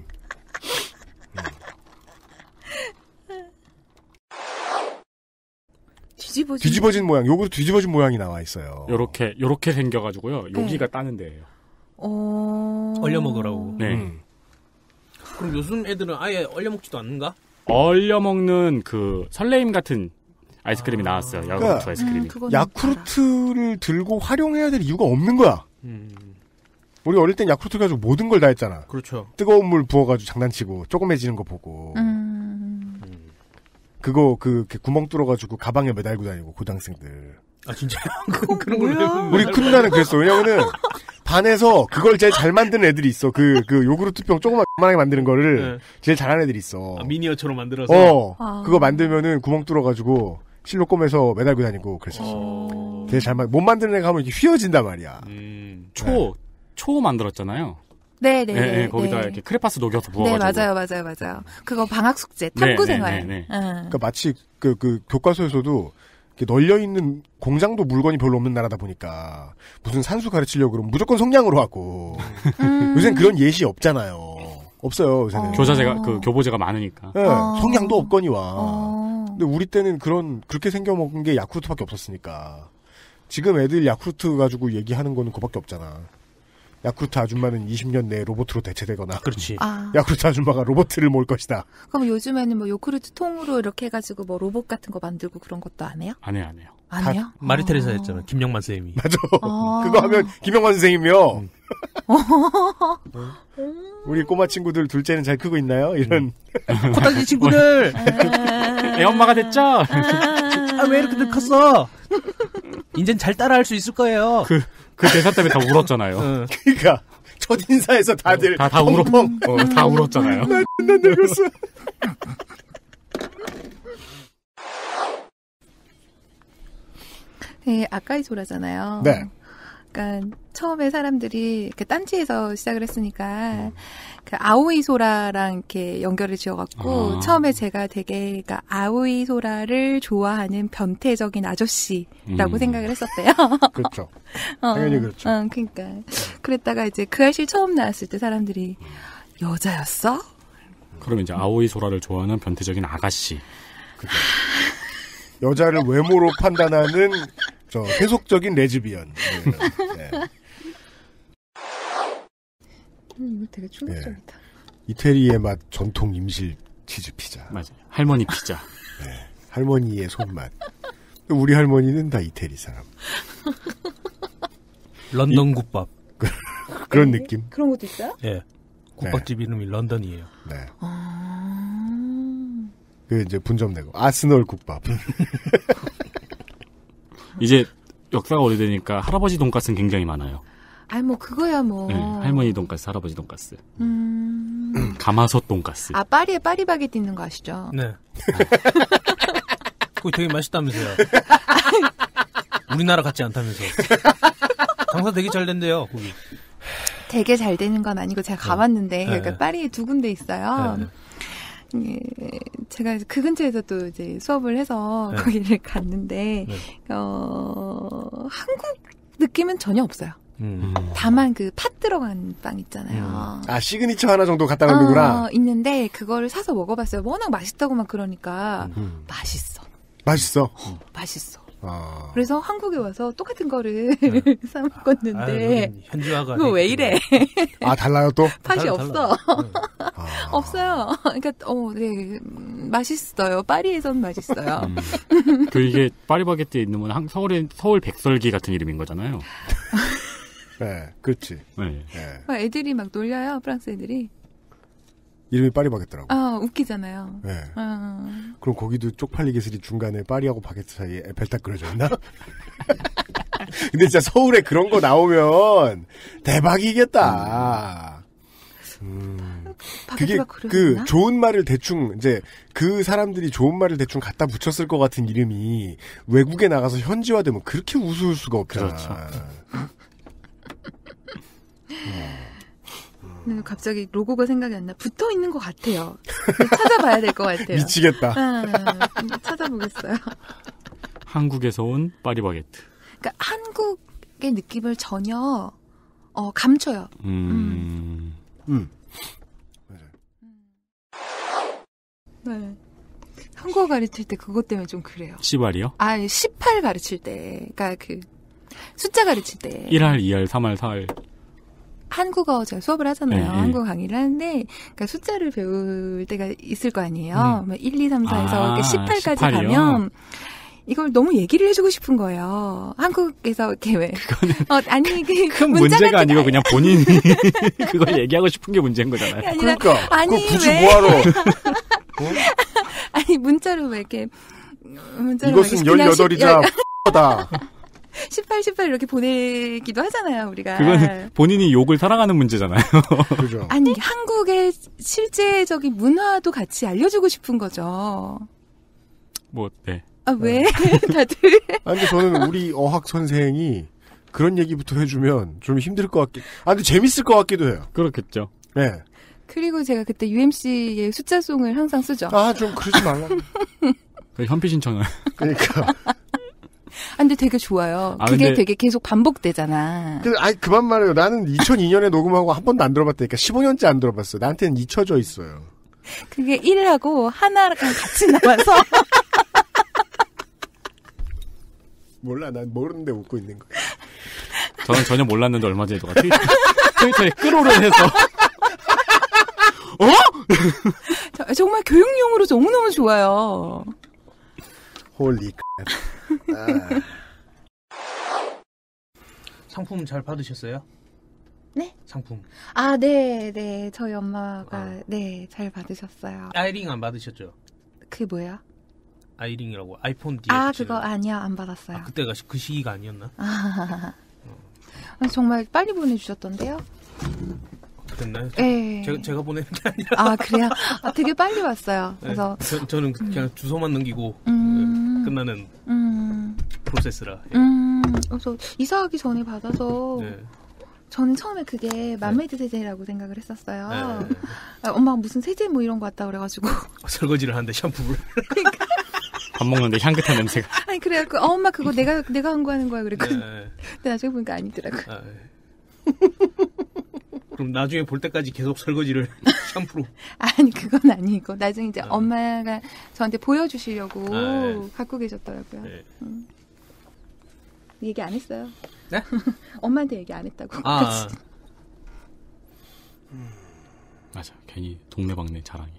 뒤집어진 모양. 요것도 뒤집어진 모양이 나와 있어요. 요렇게 생겨가지고요. 여기가 따는 데예요. 얼려 먹으라고. 네. 그럼 요즘 애들은 아예 얼려 먹지도 않는가? 얼려 먹는 그 설레임 같은 아이스크림이 나왔어요. 야쿠르트 아이스크림이. 야쿠르트를 들고 활용해야 될 이유가 없는 거야. 우리 어릴 땐 야쿠르트 가지고 모든 걸 다 했잖아. 그렇죠. 뜨거운 물 부어가지고 장난치고 조그매지는 거 보고. 그거 구멍 뚫어가지고 가방에 매달고 다니고 고등학생들. 아 진짜요? 그런 걸 우리 큰 누나는 그랬어. 왜냐면은 반에서 그걸 제일 잘 만드는 애들이 있어. 그 요구르트병 조그맣게 만드는 거를 제일 잘하는 애들이 있어. 미니어처럼 만들어서. 그거 만들면은 구멍 뚫어가지고 실로 꼬매서 매달고 다니고 그랬었어. 되게 못 만드는 애가 하면 이렇게 휘어진단 말이야. 초 만들었잖아요. 네네. 거기다 이렇게 크레파스 녹여서 부어가지고. 네, 맞아요. 그거 방학 숙제, 탐구 생활. 그러니까 마치 그 교과서에서도 이렇게 널려 있는 공장도 물건이 별로 없는 나라다 보니까 무슨 산수 가르치려고 그러면 무조건 성냥으로 하고. 요새는 그런 예시 없잖아요. 없어요, 요새는. 교보제가 많으니까. 네, 성냥도 없거니와. 근데 우리 때는 그렇게 생겨먹은 게 야쿠르트밖에 없었으니까. 지금 애들 야쿠르트 가지고 얘기하는 거는 그밖에 없잖아. 야쿠르트 아줌마는 20년 내에 로봇으로 대체되거나. 그렇지. 야쿠르트 아줌마가 로봇을 몰 것이다. 그럼 요즘에는 뭐 요구르트 통으로 이렇게 해가지고 뭐 로봇 같은 거 만들고 그런 것도 안 해요? 안 해요. 안 해요? 마리테레사 했잖아. 김영만 쌤이. 맞아. 그거 하면 김영만 선생님이요. 우리 꼬마 친구들 둘째는 잘 크고 있나요? 이런. 코딱지 친구들. 애 엄마가 됐죠? 왜 이렇게 늙었어? 이젠 잘 따라할 수 있을 거예요. 그 대사 때문에 다 울었잖아요. 그러니까 첫인사에서 다들 다 다 울었잖아요. 나 늙었어. 네, 아까이 소라잖아요. 네. 그러니까 처음에 사람들이 딴지에서 시작을 했으니까 그 아오이 소라랑 이렇게 연결을 지어갖고 처음에 제가 되게 그러니까 아오이 소라를 좋아하는 변태적인 아저씨라고 생각을 했었대요. 그렇죠. 당연히 그렇죠. 그러니까 그랬다가 이제 그 알실 처음 나왔을 때 사람들이 여자였어? 그럼 이제 아오이 소라를 좋아하는 변태적인 아가씨. 여자를 외모로 판단하는 계속적인 레즈비언. 네. 되게 충격적이다. 이태리의 맛 전통 임실 치즈 피자. 맞아요. 할머니 피자. 네. 할머니의 손맛. 우리 할머니는 다 이태리 사람. 런던 국밥. 그런 느낌? 그런 것도 있어요? 예. 국밥집 이름이 런던이에요. 네. 그 이제 분점 내고 아스널 국밥. 이제 역사가 오래되니까 할아버지 돈가스는 굉장히 많아요. 아니 뭐 그거야 뭐. 네, 할머니 돈가스, 할아버지 돈가스. 가마솥 돈가스. 파리에 파리바게트 있는 거 아시죠? 네. 그거 되게 맛있다면서요. 우리나라 같지 않다면서. 장사 되게 잘 된대요, 거기. 되게 잘 되는 건 아니고 제가 가봤는데 그러니까 파리에 2군데 있어요. 제가 그 근처에서 또 이제 수업을 해서 거기를 갔는데 한국 느낌은 전혀 없어요. 다만 그 팥 들어간 빵 있잖아요. 시그니처 하나 정도 갖다 놓는구나. 있는데 그거를 사서 먹어봤어요. 워낙 맛있다고 막 그러니까 맛있어. 맛있어. 그래서 한국에 와서 똑같은 거를 사 먹었는데 현지화가 그거 왜 이래? 달라요 또? 팥이 없어. 없어요. 그러니까 네 맛있어요. 파리에선 맛있어요. 이게 파리바게트에 있는 건 서울 백설기 같은 이름인 거잖아요. 네, 그렇지. 네. 애들이 막 놀려요. 프랑스 애들이. 이름이 파리바게트라고. 웃기잖아요. 네. 그럼 거기도 쪽팔리게 쓰리 중간에 파리하고 바게트 사이에 에펠탑 그려져 있나? 근데 진짜 서울에 그런 거 나오면 대박이겠다. 그게 좋은 말을 대충 이제 그 사람들이 좋은 말을 대충 갖다 붙였을 것 같은 이름이 외국에 나가서 현지화되면 그렇게 우스울 수가 없잖아. 그렇죠. 갑자기 로고가 생각이 안 나. 붙어 있는 것 같아요. 찾아봐야 될 것 같아요. 미치겠다. 찾아보겠어요. 한국에서 온 파리바게트. 그러니까 한국의 느낌을 전혀 감춰요. 네. 한국어 가르칠 때 그것 때문에 좀 그래요. 시발이요? 18 가르칠 때. 그러니까 숫자 가르칠 때. 1할, 2할, 3할, 4할. 한국어 제가 수업을 하잖아요. 한국어 강의를 하는데, 그러니까 숫자를 배울 때가 있을 거 아니에요. 1, 2, 3, 4에서 18까지 18이요? 가면, 이걸 너무 얘기를 해주고 싶은 거예요. 한국에서 이렇게 왜. 아니, 큰 문제가 아니고 그냥 본인이 그걸 얘기하고 싶은 게 문제인 거잖아요. 아니라, 그러니까. 아니, 굳이 왜. 뭐하러. 아니, 문자로 왜 이렇게. 문자로 이것은 18이자 다 18 이렇게 보내기도 하잖아요, 우리가. 그건 본인이 욕을 살아가는 문제잖아요. 그죠. 아니, 한국의 실제적인 문화도 같이 알려주고 싶은 거죠. 뭐, 네. 아, 왜? 다들. 아니, 근데 저는 우리 어학 선생이 그런 얘기부터 해주면 좀 힘들 것 같긴, 근데 재밌을 것 같기도 해요. 그렇겠죠. 네. 그리고 제가 그때 UMC의 숫자송을 항상 쓰죠. 좀 그러지 말라. 현피 신청을. 그러니까. 근데 되게 좋아요. 그게 근데, 되게 계속 반복되잖아. 그만 말해요. 나는 2002년에 녹음하고 한 번도 안 들어봤다니까 15년째 안 들어봤어. 나한테는 잊혀져 있어요. 그게 1하고 하나랑 같이 나와서. 몰라, 난 모르는데 웃고 있는 거야. 저는 전혀 몰랐는데 얼마 전에 누가 트위터에 끌어를 해서. 정말 교육용으로 너무너무 좋아요. 홀리 상품 잘 받으셨어요? 네? 상품. 네. 저희 엄마가, 잘 받으셨어요. 아이링 안 받으셨죠? 그게 뭐예요? 아이링이라고. 아이폰 뒤에. 그거 아니요, 안 받았어요. 그때가 그 시기가 아니었나? 정말 빨리 보내주셨던데요? 그랬나요? 네. 제가 보내는 게 아니라. 그래요? 되게 빨리 왔어요. 그래서. 저는 그냥 주소만 넘기고, 끝나는 프로세스라. 그래서 이사하기 전에 받아서. 저는 처음에 그게 맘메이드 세제라고 생각을 했었어요. 엄마가 무슨 세제 뭐 이런 거 같다 그래가지고. 설거지를 하는데 샴푸를. 그러니까. 밥 먹는데 향긋한 냄새가. 아니, 그래요. 엄마 그거 내가 광고하는 거야. 그랬거든. 근데 나중에 보니까 아니더라고요. 그럼 나중에 볼 때까지 계속 설거지를 샴푸로. 아니, 그건 아니고. 나중에 이제 엄마가 저한테 보여주시려고 갖고 계셨더라고요. 얘기 안 했어요. 네? 엄마한테 얘기 안 했다고. 맞아. 괜히 동네방네 자랑해.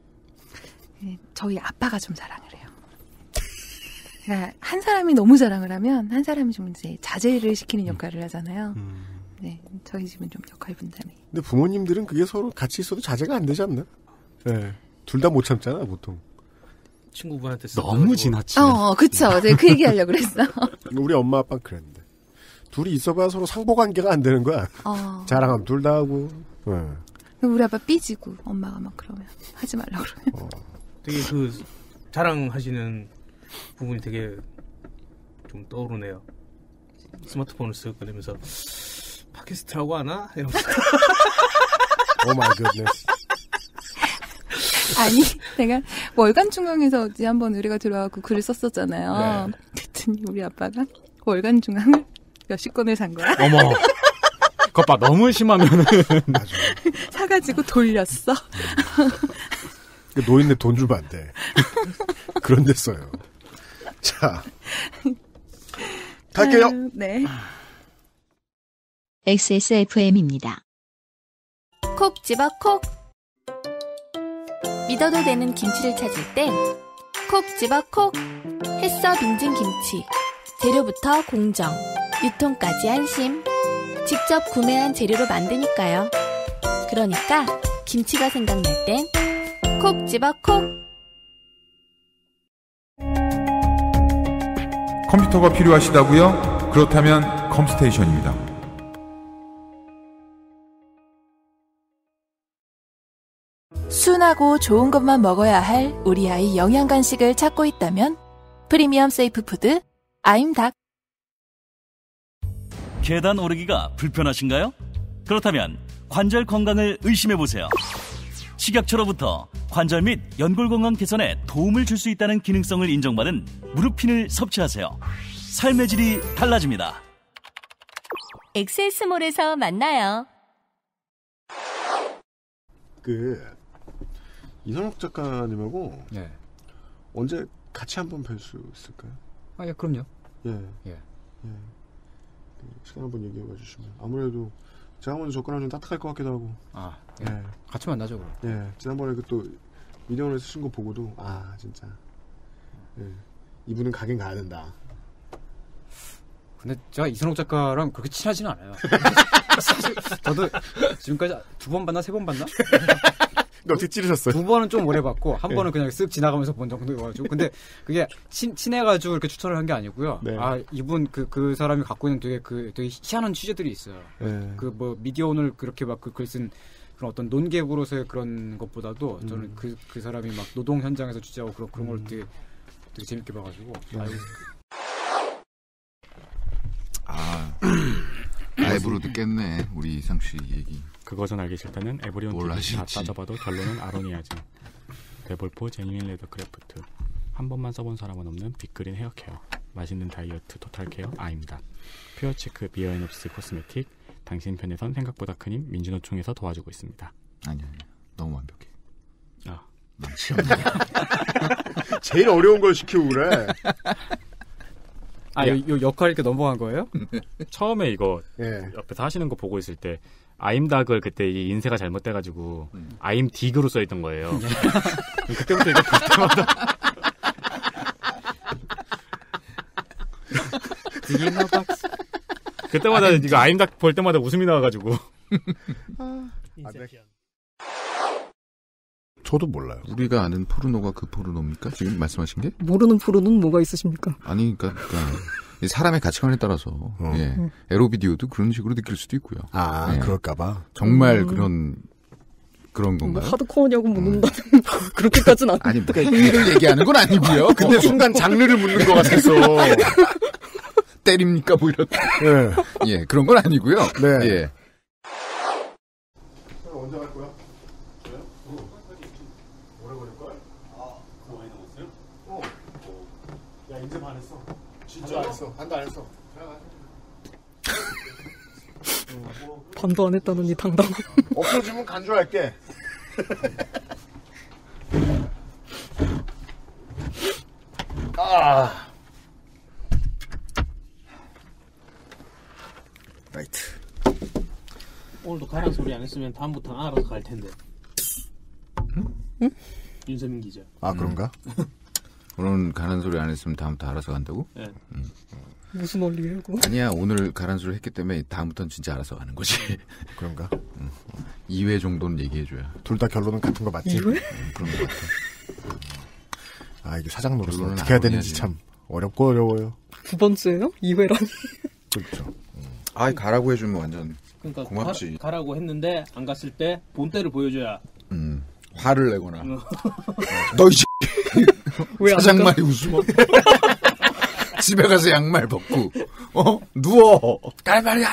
저희 아빠가 좀 자랑을 해요. 그러니까 한 사람이 너무 자랑을 하면 한 사람이 좀 이제 자제를 시키는 역할을 하잖아요. 네, 저희 집은 좀 역할 분담이. 근데 부모님들은 그게 서로 같이 있어도 자제가 안 되지 않나? 네. 둘 다 못 참잖아, 보통. 친구분한테 너무 지나치네. 그쵸. 제가 그 얘기 하려고 그랬어. 우리 엄마 아빠는 그랬는데. 둘이 있어봐야 서로 상보관계가 안 되는 거야. 자랑하면 둘 다 하고. 우리 아빠 삐지고 엄마가 막 그러면 하지 말라고 그러면. 되게 자랑하시는 부분이 되게 좀 떠오르네요. 스마트폰을 쓰고 꺼내면서 팟캐스트라고 하나? 이러면서. 오 마이 굿네스. 아니, 내가 월간중앙에서 어디 한번 의뢰가 들어와서 글을 썼었잖아요. 그랬더니 우리 아빠가 월간중앙을 몇십 권을 산 거야. 어머. 그것 봐, 너무 심하면은. 사가지고 돌렸어. 노인네 돈 주면 안 돼. 그런 데 써요. 자. 갈게요. 네. XSFM입니다. 콕 집어 콕. 믿어도 되는 김치를 찾을 땐 콕 집어 콕. 햇서 빙진 김치. 재료부터 공정, 유통까지 안심. 직접 구매한 재료로 만드니까요. 그러니까 김치가 생각날 땐 콕 집어 콕. 컴퓨터가 필요하시다고요? 그렇다면 컴스테이션입니다. 순하고 좋은 것만 먹어야 할 우리 아이 영양 간식을 찾고 있다면 프리미엄 세이프 푸드 아임닭. 계단 오르기가 불편하신가요? 그렇다면 관절 건강을 의심해보세요. 식약처로부터 관절 및 연골 건강 개선에 도움을 줄 수 있다는 기능성을 인정받은 무릎핀을 섭취하세요. 삶의 질이 달라집니다. 엑세스몰에서 만나요. 이선욱 작가님하고 언제 같이 한번 뵐 수 있을까요? 예, 그럼요. 시간 한번 얘기해 봐 주시면. 아무래도 제가 먼저 접근하면 좀 따뜻할 것 같기도 하고. 예. 같이 만나죠, 그럼. 예. 지난번에 그 또 미디어를 쓰신 거 보고도 진짜. 예. 이분은 가긴 가야 된다. 근데 제가 이선옥 작가랑 그렇게 친하지는 않아요. 사실 저도 지금까지 2번 봤나 3번 봤나? 근데 어떻게 찌르셨어요? 2번은 좀 오래 봤고 한 번은 그냥 쓱 지나가면서 본 정도여가지고. 근데 그게 친해가지고 이렇게 추천을 한 게 아니고요. 네. 이분 그 사람이 갖고 있는 되게 희한한 취재들이 있어요. 네. 그 뭐 미디어 오늘 그렇게 막 글 쓴 그런 어떤 논객으로서의 그런 것보다도 저는 그 사람이 막 노동 현장에서 취재하고 그런 걸 되게 재밌게 봐가지고. 라이브로 듣겠네 우리 이상씨 얘기. 그것은 알기 싫다는 에브리온 TV 다 따져봐도 결론은 아로니아즘. 데볼포 제니민 레더크래프트. 한 번만 써본 사람은 없는 빅그린 헤어케어. 맛있는 다이어트 토탈케어 아임닷. 퓨어체크 비어앤옵스 코스메틱. 당신 편에선 생각보다 큰 힘 민주노총에서 도와주고 있습니다. 아니야 너무 완벽해. 제일 어려운 걸 시키고 그래. 요 역할 이렇게 넘어간 거예요? 처음에 이거 옆에서 하시는 거 보고 있을 때 아임닭을 그때 이 인쇄가 잘못돼가지고 아임딕으로 써있던 거예요. 그때부터 이거 볼 때마다 그때마다 이거 아임닭 볼 때마다 웃음이 나와가지고. 저도 몰라요. 우리가 아는 포르노가 그 포르노입니까? 지금 말씀하신 게? 모르는 포르노는 뭐가 있으십니까? 아니, 그러니까 사람의 가치관에 따라서 에로 비디오도 그런 식으로 느낄 수도 있고요. 그럴까봐. 정말 그런 건가요? 뭐 하드코어냐고 묻는다는 그렇게까지는 안. 아니, 이를 얘기하는 건 아니고요. 근데 순간 장르를 묻는 것 같았어. 때립니까 뭐 이런. 예, 그런 건 아니고요. 네. 예. 언제 갈 거야? 오래 걸릴걸? 그거 많이 남았어요? 야, 이제 반했어. 진짜 안 했어. 반도 안 했어. 반도 안 했다느니 당당한. 없어지면 간주할게. 라이트. 오늘도 가란 소리 안 했으면 다음부터는 알아서 갈 텐데. 응? 윤세민 기자. 그런가? 오늘 가란 소리 안 했으면 다음부터 알아서 간다고? 네. 무슨 원리예요? 아니야, 오늘 가란 소리를 했기 때문에 다음부터는 진짜 알아서 가는 거지. 그런가? 2회 정도는 얘기해줘야. 둘 다 결론은 같은 거 맞지? 2회? 그런 거 같아. 이게 사장노릇은 어떻게 해야 되는지 참 어렵고 어려워요. 9번째예요? 2회라니. 그렇죠. 가라고 해주면 완전 그러니까 고맙지. 가라고 했는데 안 갔을 때 본때를 보여줘야. 화를 내거나. 너 이제 사장 말이 웃으면 집에 가서 양말 벗고 누워 갈 말이야.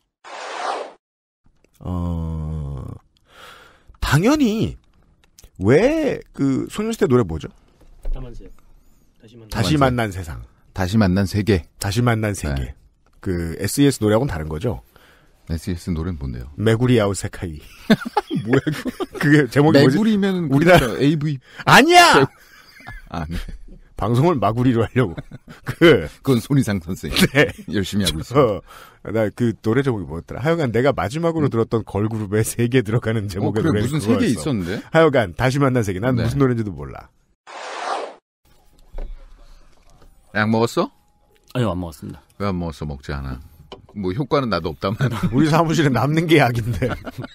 당연히 왜 그 소녀시대 노래 뭐죠? 다시 만난 세상. 다시 만난 세계. 다시 만난 세계. 네. 그 SES 노래하고는 다른 거죠? SES 노래는 뭔데요? 메구리 아웃 세카이. 뭐야 그게 제목이 뭐지? 메구리면 우리나라 AV 아니야. 네. 방송을 마구리로 하려고. 그건 손희상 선생님. 네. 열심히 하고 있어. 나 그 노래 제목이 뭐였더라? 하여간 내가 마지막으로 들었던 걸그룹의 세계 들어가는 제목의 노래. 무슨 세계 있었는데? 하여간 다시 만난 세계. 난 무슨 노래인지도 몰라. 약 먹었어? 아니요, 안 먹었습니다. 왜 안 먹었어? 먹지 않아. 뭐 효과는 나도 없다만. 우리 사무실에 남는 게 약인데.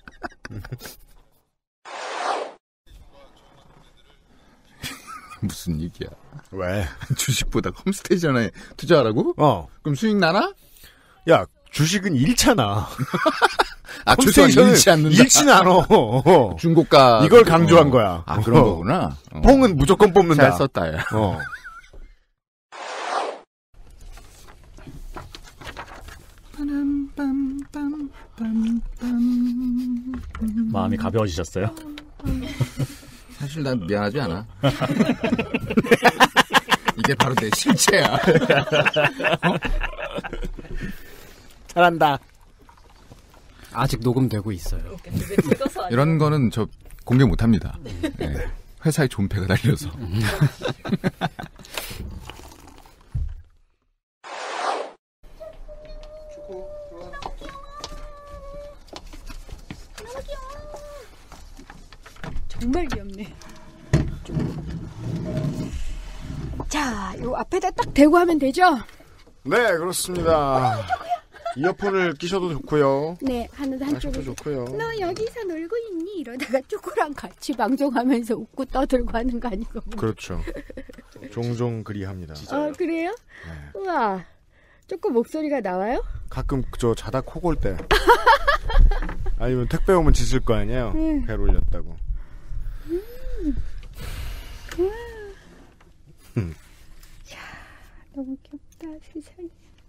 무슨 얘기야? 왜? 주식보다 컴스테이션에 투자하라고? 그럼 수익 나나? 야, 주식은 잃잖아. 컴스테이션은 잃지 않는다. 잃진 않아. 중고가. 이걸 강조한 거야. 그런 거구나. 뽕은 무조건 뽑는다. 잘 썼다, 야. 마음이 가벼워지셨어요? 사실 난 미안하지 않아. 이게 바로 내 실체야. 잘한다. 아직 녹음되고 있어요. 이런 거는 저 공개 못합니다. 네. 회사에 존폐가 달려서. 정말 귀엽네. 자, 요 앞에다 딱 대고 하면 되죠? 네, 그렇습니다. 이어폰을 끼셔도 좋고요. 네, 한쪽도 좋고요. 너 여기서 놀고 있니? 이러다가 쪼꼬랑 같이 방송하면서 웃고 떠들고 하는 거 아니고. 그렇죠. 종종 그리합니다. 그래요? 네. 우와, 쪼꼬 목소리가 나와요? 가끔 저 자다 코 골 때. 아니면 택배 오면 짖을 거 아니에요. 배 올렸다고. 야, 너무 귀엽다, 세상에.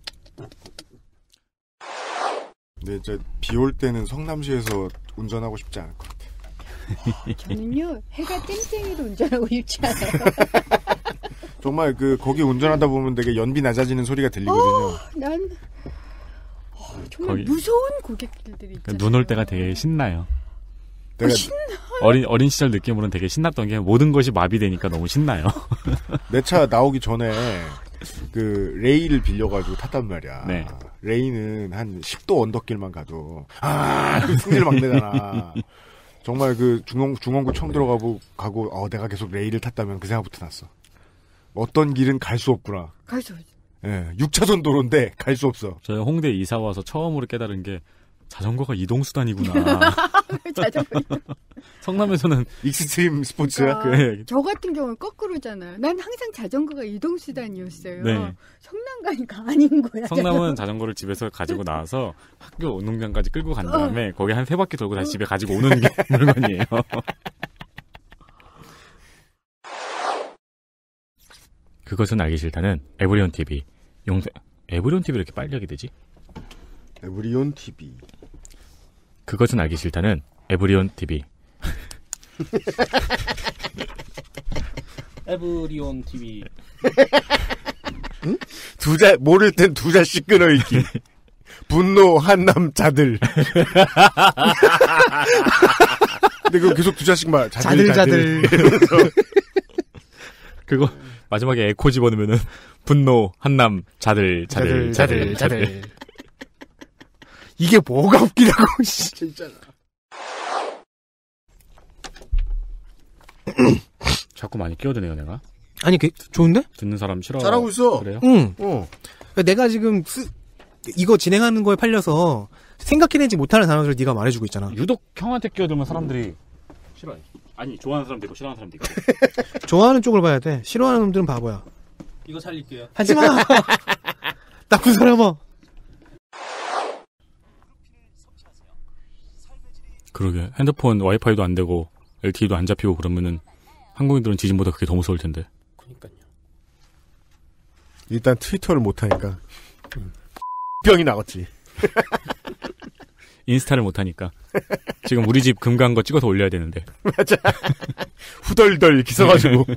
네, 비 올 때는 성남시에서 운전하고 싶지 않을 것 같아요. 저는요, 해가 땡땡이로 운전하고 싶지 않아요. 정말 거기 운전하다 보면 되게 연비 낮아지는 소리가 들리거든요. 난 정말 무서운 고객들이 있잖아요. 눈 올 때가 되게 신나요. 신나요? 어린 시절 느낌으로는 되게 신났던 게 모든 것이 마비되니까 너무 신나요. 내 차 나오기 전에 레이를 빌려가지고 탔단 말이야. 네. 레이는 한 10도 언덕길만 가도 승질 막 내잖아. 정말 중원구 처음 가고 내가 계속 레이를 탔다면 그 생각부터 났어. 어떤 길은 갈 수 없구나. 갈 수 없지. 예, 6차선 도로인데 갈 수 없어. 저희 홍대 이사 와서 처음으로 깨달은 게 자전거가 이동수단이구나. 자전거. 성남에서는 익스트림 스포츠야? 저 같은 경우는 거꾸로잖아요. 난 항상 자전거가 이동수단이었어요. 네. 성남 가니까 아닌 거야. 성남은 자전거를 집에서 가지고 나와서 학교 운동장까지 끌고 간 다음에 거기 한 3바퀴 돌고 다시 집에 가지고 오는 게 물건이에요. 그것은 알기 싫다는 에브리온 TV. 에브리온 TV 이렇게 빨리 하게 되지? 에브리온 TV. 그것은 알기 싫다는 에브리온 TV. 에브리온 TV. 응? 모를 땐 두 자씩 끊어읽기. 분노 한남자들. 근데 그거 계속 두 자씩 말. 자들. 그거 마지막에 에코 집어넣으면은 분노 한남 자들. 이게 뭐가 웃기냐고. 진짜. 자꾸 많이 끼어드네요, 내가. 아니, 좋은데? 듣는 사람 싫어. 잘하고 있어. 그래요? 응. 내가 지금 이거 진행하는 거에 팔려서 생각해내지 못하는 단어들을 네가 말해주고 있잖아. 유독 형한테 끼어들면 사람들이 싫어해. 아니, 좋아하는 사람도 있고 싫어하는 사람도 있고. 좋아하는 쪽을 봐야 돼. 싫어하는 놈들은 바보야. 이거 살릴게요. 하지마. 나쁜 사람아. 그러게. 핸드폰 와이파이도 안 되고 LTE도 안 잡히고 그러면은 한국인들은 지진보다 그게 더 무서울 텐데. 그러니까요. 일단 트위터를 못 하니까 병이 나갔지. 인스타를 못 하니까. 지금 우리 집 금간 거 찍어서 올려야 되는데. 맞아. 후덜덜 기서가지고.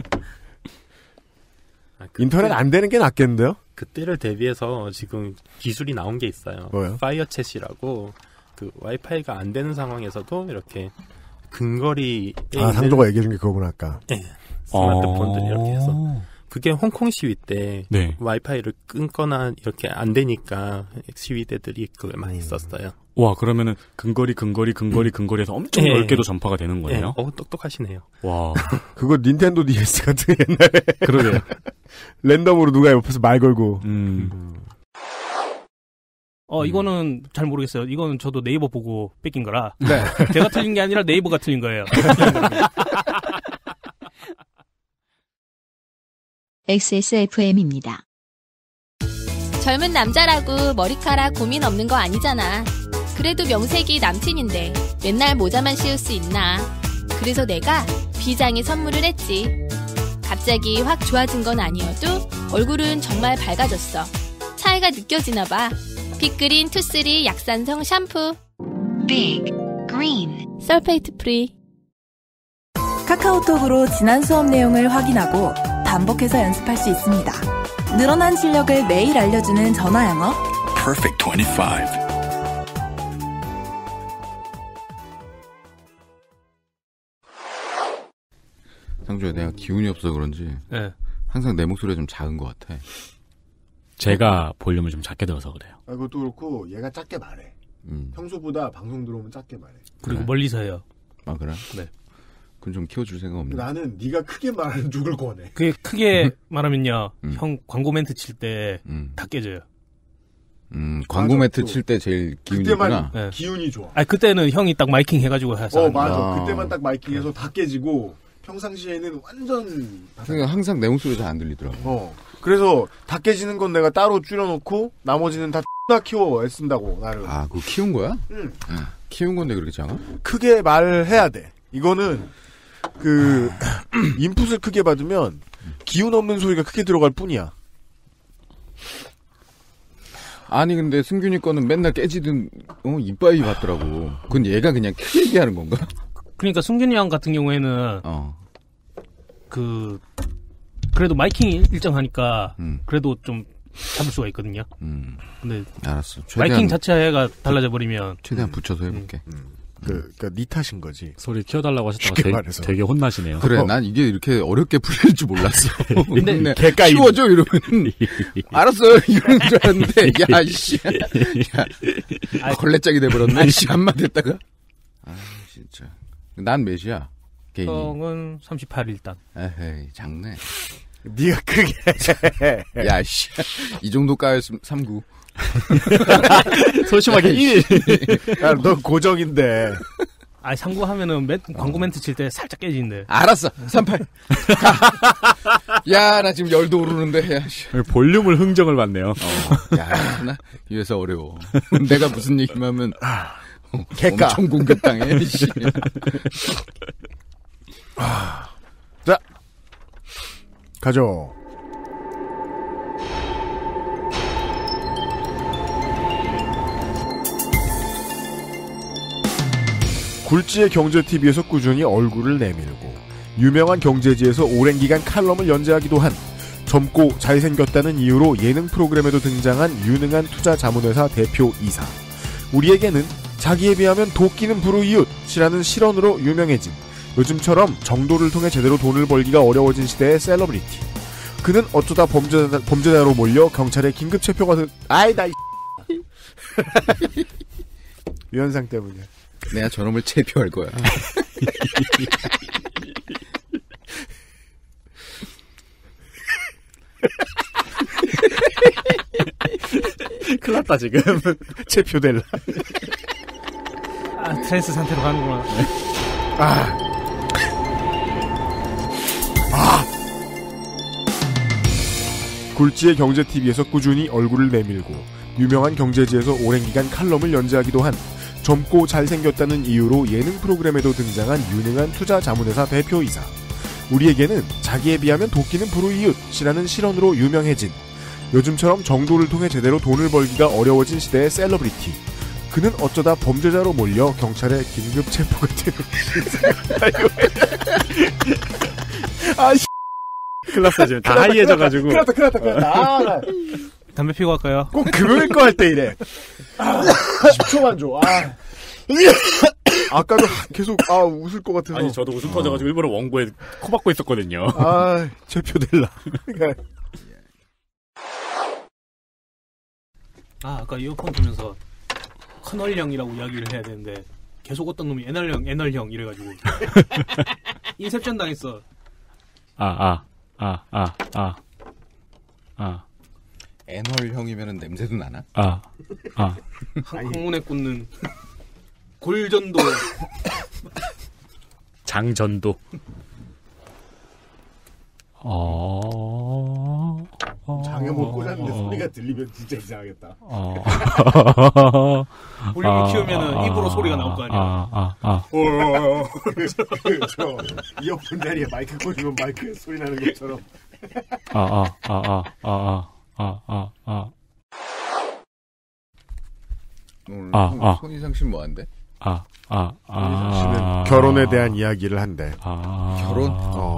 인터넷 안 되는 게 낫겠는데요? 그때를 대비해서 지금 기술이 나온 게 있어요. 뭐요? 파이어챗이라고 와이파이가 안 되는 상황에서도 이렇게 근거리 상조가 얘기해준 게 그거구나 아까. 네. 스마트폰들이 이렇게 해서 그게 홍콩 시위 때 와이파이를 끊거나 이렇게 안 되니까 시위대들이 그걸 많이 썼어요. 와, 그러면은 근거리에서 엄청 넓게도 전파가 되는 거예요? 똑똑하시네요. 와. 그거 닌텐도 DS 같은 옛날에. 그러게요. 랜덤으로 누가 옆에서 말 걸고. 이거는 잘 모르겠어요. 이거는 저도 네이버 보고 뺏긴 거라. 네. 제가 틀린 게 아니라 네이버가 틀린 거예요. XSFM입니다. 젊은 남자라고 머리카락 고민 없는 거 아니잖아. 그래도 명색이 남친인데 맨날 모자만 씌울 수 있나. 그래서 내가 비장의 선물을 했지. 갑자기 확 좋아진 건 아니어도 얼굴은 정말 밝아졌어. 차이가 느껴지나 봐. 빅그린 투쓰리 약산성 샴푸. 빅 그린 설페이트 프리. 카카오톡으로 지난 수업 내용을 확인하고 반복해서 연습할 수 있습니다. 늘어난 실력을 매일 알려주는 전화 영어. Perfect 25. 상주야, 내가 기운이 없어서 그런지 항상 내 목소리가 좀 작은 것 같아. 제가 볼륨을 좀 작게 들어서 그래요. 그것도 그렇고 얘가 작게 말해. 평소보다 방송 들어오면 작게 말해. 그리고 멀리서 해요. 아, 그래? 네. 그건 좀 키워줄 생각 없네. 나는 네가 크게 말하는 누굴 권해. 그게 크게 말하면요. 형 광고 멘트 칠 때 다 깨져요. 광고 멘트 칠 때 제일 기운이 있구나. 그때만 기운이 좋아. 아니 그때는 형이 딱 마이킹 해가지고 해서. 맞아. 그때만 딱 마이킹해서 다 깨지고 평상시에는 완전. 그러니까 항상 내 목소리 잘 안 들리더라고. 그래서 다 깨지는 건 내가 따로 줄여놓고 나머지는 다 키워 애쓴다고 나를. 아, 그거 키운 거야? 응. 키운 건데 그렇게 작아? 크게 말해야 돼. 이거는 인풋을 크게 받으면 기운 없는 소리가 크게 들어갈 뿐이야. 아니 근데 승균이 거는 맨날 깨지든 이빠이 받더라고. 그건 얘가 그냥 크게 얘기하는 건가? 그러니까 승균이 형 같은 경우에는 그래도 마이킹이 일정하니까 그래도 좀 잡을 수가 있거든요. 근데 알았어. 마이킹 자체가 달라져 버리면 최대한 붙여서 해볼게. 그러니까 네 탓인 거지. 소리 키워달라고 하셨다가 되게 혼나시네요. 그래, 난 이게 이렇게 어렵게 풀릴 줄 몰랐어. 근데 키워줘 이러면 알았어요 이러는 줄 알았는데 야씨, 걸레짝이 돼버렸네. 씨 한마디 했다가 진짜. 난 몇이야? 개인이. 형은 38 일단. 에헤이 장내. 네가 크게. 야씨, 이 정도 까였으면 39. 소심하게 1. 야, 너 고정인데. 아, 상구하면은 광고 멘트 칠 때 살짝 깨지는데. 알았어. 38. 야, 나 지금 열도 오르는데. 야, 볼륨을 흥정을 받네요. 야, 나 이 회사 어려워. 내가 무슨 얘기만 하면 개까. 엄청 공격당해. 자, 가죠. 굴지의 경제TV에서 꾸준히 얼굴을 내밀고 유명한 경제지에서 오랜 기간 칼럼을 연재하기도 한 젊고 잘생겼다는 이유로 예능 프로그램에도 등장한 유능한 투자 자문회사 대표이사. 우리에게는 자기에 비하면 도끼는 불우이웃이라는 실언으로 유명해진 요즘처럼 정도를 통해 제대로 돈을 벌기가 어려워진 시대의 셀러브리티. 그는 어쩌다 범죄자로 몰려 경찰에 긴급 체포가 아이다 유현상 때문이야. 내가 저놈을 체포할 거야. 큰일 났다 지금. 체포될라. 아, 스트레스 상태로 가는구나. 굴지의 경제TV에서 꾸준히 얼굴을 내밀고 유명한 경제지에서 오랜 기간 칼럼을 연재하기도 한 젊고 잘생겼다는 이유로 예능 프로그램에도 등장한 유능한 투자 자문회사 대표이사. 우리에게는 자기에 비하면 도끼는 불우이웃이라는 실언으로 유명해진 요즘처럼 정도를 통해 제대로 돈을 벌기가 어려워진 시대의 셀러브리티. 그는 어쩌다 범죄자로 몰려 경찰에 긴급 체포가 되는 큰일 났어 지금 다 하이해져가지고. 큰일 났다. 담배 피고 갈까요? 꼭 금요일 거 할 때 이래. 10초만 줘. 아까도 계속 웃을 것 같아서. 아니 저도 웃음 터져가지고 일부러 원고에 코 박고 있었거든요. 체포될라. 아까 이어폰 주면서 커널형이라고 이야기를 해야 되는데 계속 어떤 놈이 애널형 이래가지고 인셉션 당했어. 애널형이면은 냄새도 나나? 항문에 꽂는 골전도. 장전도. 장애물 꽂았는데 소리가 들리면 진짜 이상하겠다. 볼륨을 키우면은 입으로 소리가 나올 거 아니야. 저 이어폰 자리에 마이크 꽂으면 마이크 소리 나는 것처럼. 손이상 씨는 뭐한대? 손이상 씨는 결혼에 대한 이야기를 한대. 결혼?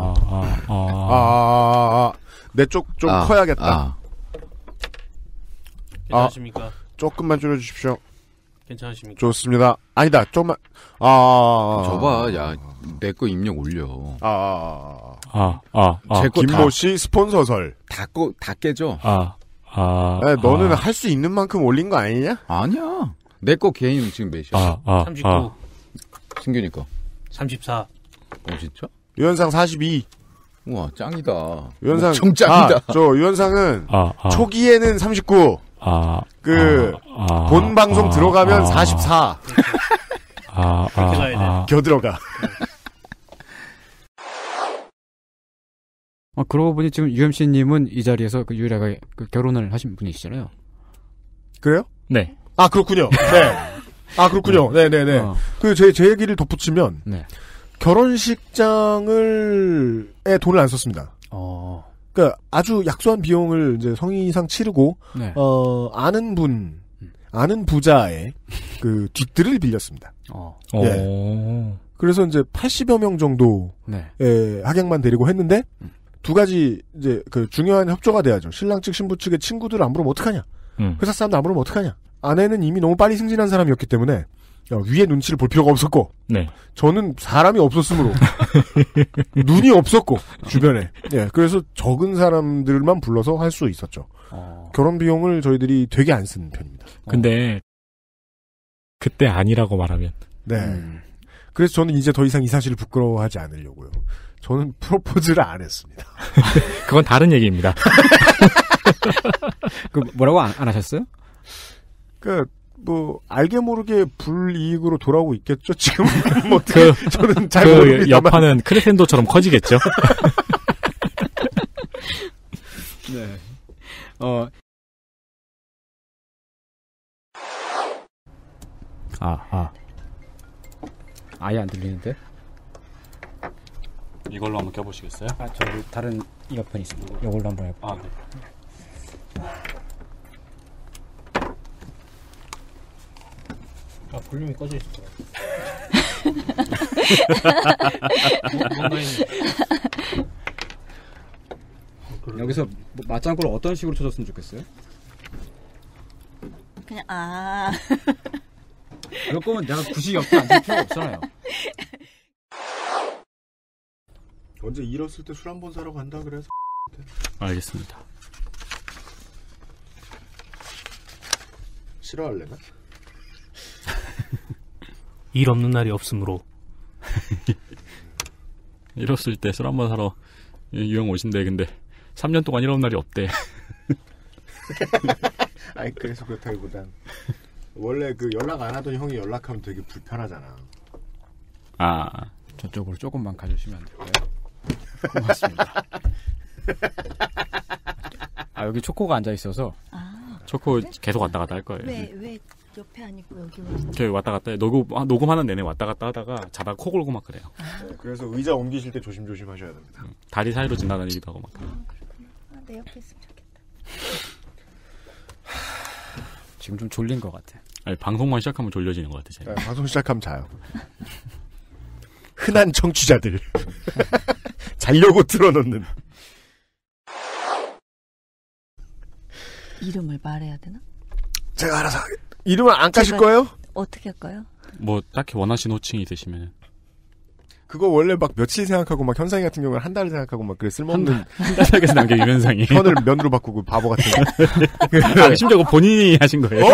내 쪽 좀 커야겠다. 괜찮으십니까? 조금만 줄여주십시오. 괜찮으십니까? 좋습니다. 아니다, 조금만. 저봐, 야, 내 거 입력 올려. 김모 씨 스폰서설. 다 깨져. 너는 할 수 있는 만큼 올린 거 아니냐? 아니야. 내 거 개인 지금 몇이야? 39. 승균이 거. 34. 진짜? 유현상 42. 우와, 짱이다. 유현상 엄청 짱이다. 저 유현상은 초기에는 39. 본 방송 들어가면 44. 그렇게 가야 돼. 겨들어가. 그러고 보니 지금 UMC님은 이 자리에서 그 유일하게 그 결혼을 하신 분이시잖아요. 그래요? 네. 아, 그렇군요. 네. 아, 그렇군요. 네네네. 제 얘기를 덧붙이면, 결혼식장에 돈을 안 썼습니다. 그러니까 아주 약소한 비용을 이제 성의상 치르고, 아는 부자의 그 뒷뜰을 빌렸습니다. 예. 그래서 이제 80여 명 정도의 하객만 데리고 했는데, 두 가지 이제 그 중요한 협조가 돼야죠. 신랑 측 신부 측의 친구들 안 부르면 어떡하냐. 회사 사람들 안 부르면 어떡하냐. 아내는 이미 너무 빨리 승진한 사람이었기 때문에 위에 눈치를 볼 필요가 없었고 저는 사람이 없었으므로 눈이 없었고 주변에 그래서 적은 사람들만 불러서 할 수 있었죠. 결혼 비용을 저희들이 되게 안 쓰는 편입니다. 근데 그때 아니라고 말하면 그래서 저는 이제 더 이상 이 사실을 부끄러워하지 않으려고요. 저는 프로포즈를 안 했습니다. 그건 다른 얘기입니다. 그 뭐라고 안 하셨어요? 알게 모르게 불이익으로 돌아오고 있겠죠, 지금? 저는 잘 모르겠지만. 여파는 크레센도처럼 커지겠죠? 네. 아예 안 들리는데? 이걸로 한번 껴보시겠어요? 저기 다른 이어폰 있습니다. 이걸로 한번 해볼게요. 볼륨이 꺼져 있어. 여기서 맞장구를 어떤 식으로 쳐줬으면 좋겠어요? 그냥 그럴 거면 내가 굳이 옆에 앉을 필요가 없잖아요. 언제 잃었을 때 술 한 번 사러 간다 그래서. 알겠습니다. 싫어할래나? 일 없는 날이 없으므로. 이랬을 때 술 한번 사러 유형 오신대. 근데 3년 동안 이런 날이 없대. 아니 그래서 그렇다기보단 원래 그 연락 안 하던 형이 연락하면 되게 불편하잖아. 저쪽으로 조금만 가주시면 안 될까요? 고맙습니다. 여기 초코가 앉아 있어서. 초코 계속 왔다 갔다 할 거예요. 왜 옆에 아니고 여기 이렇게 왔다 갔다 해. 녹음하는 내내 왔다 갔다 하다가 자다가 코 골고 막 그래요. 그래서 의자 옮기실 때 조심조심 하셔야 됩니다. 다리 사이로 지나다니기도 하고 막 그래요. 내 옆에 있으면 좋겠다. 지금 좀 졸린 것 같아. 아니, 방송만 시작하면 졸려지는 것 같아. 제가. 방송 시작하면 자요. 흔한 청취자들. 자려고 틀어놓는. 이름을 말해야 되나? 제가 알아서 이름을 안 까실 거예요? 어떻게 할까요? 뭐 딱히 원하시는 호칭이 있으시면. 그거 원래 막 며칠 생각하고 막 현상이 같은 경우는 한 달 생각하고 막 그래 쓸모없는 한 달 생각해서 남겨 유현상이 현을 면으로 바꾸고 바보 같은 거. 심지어 본인이 하신 거예요?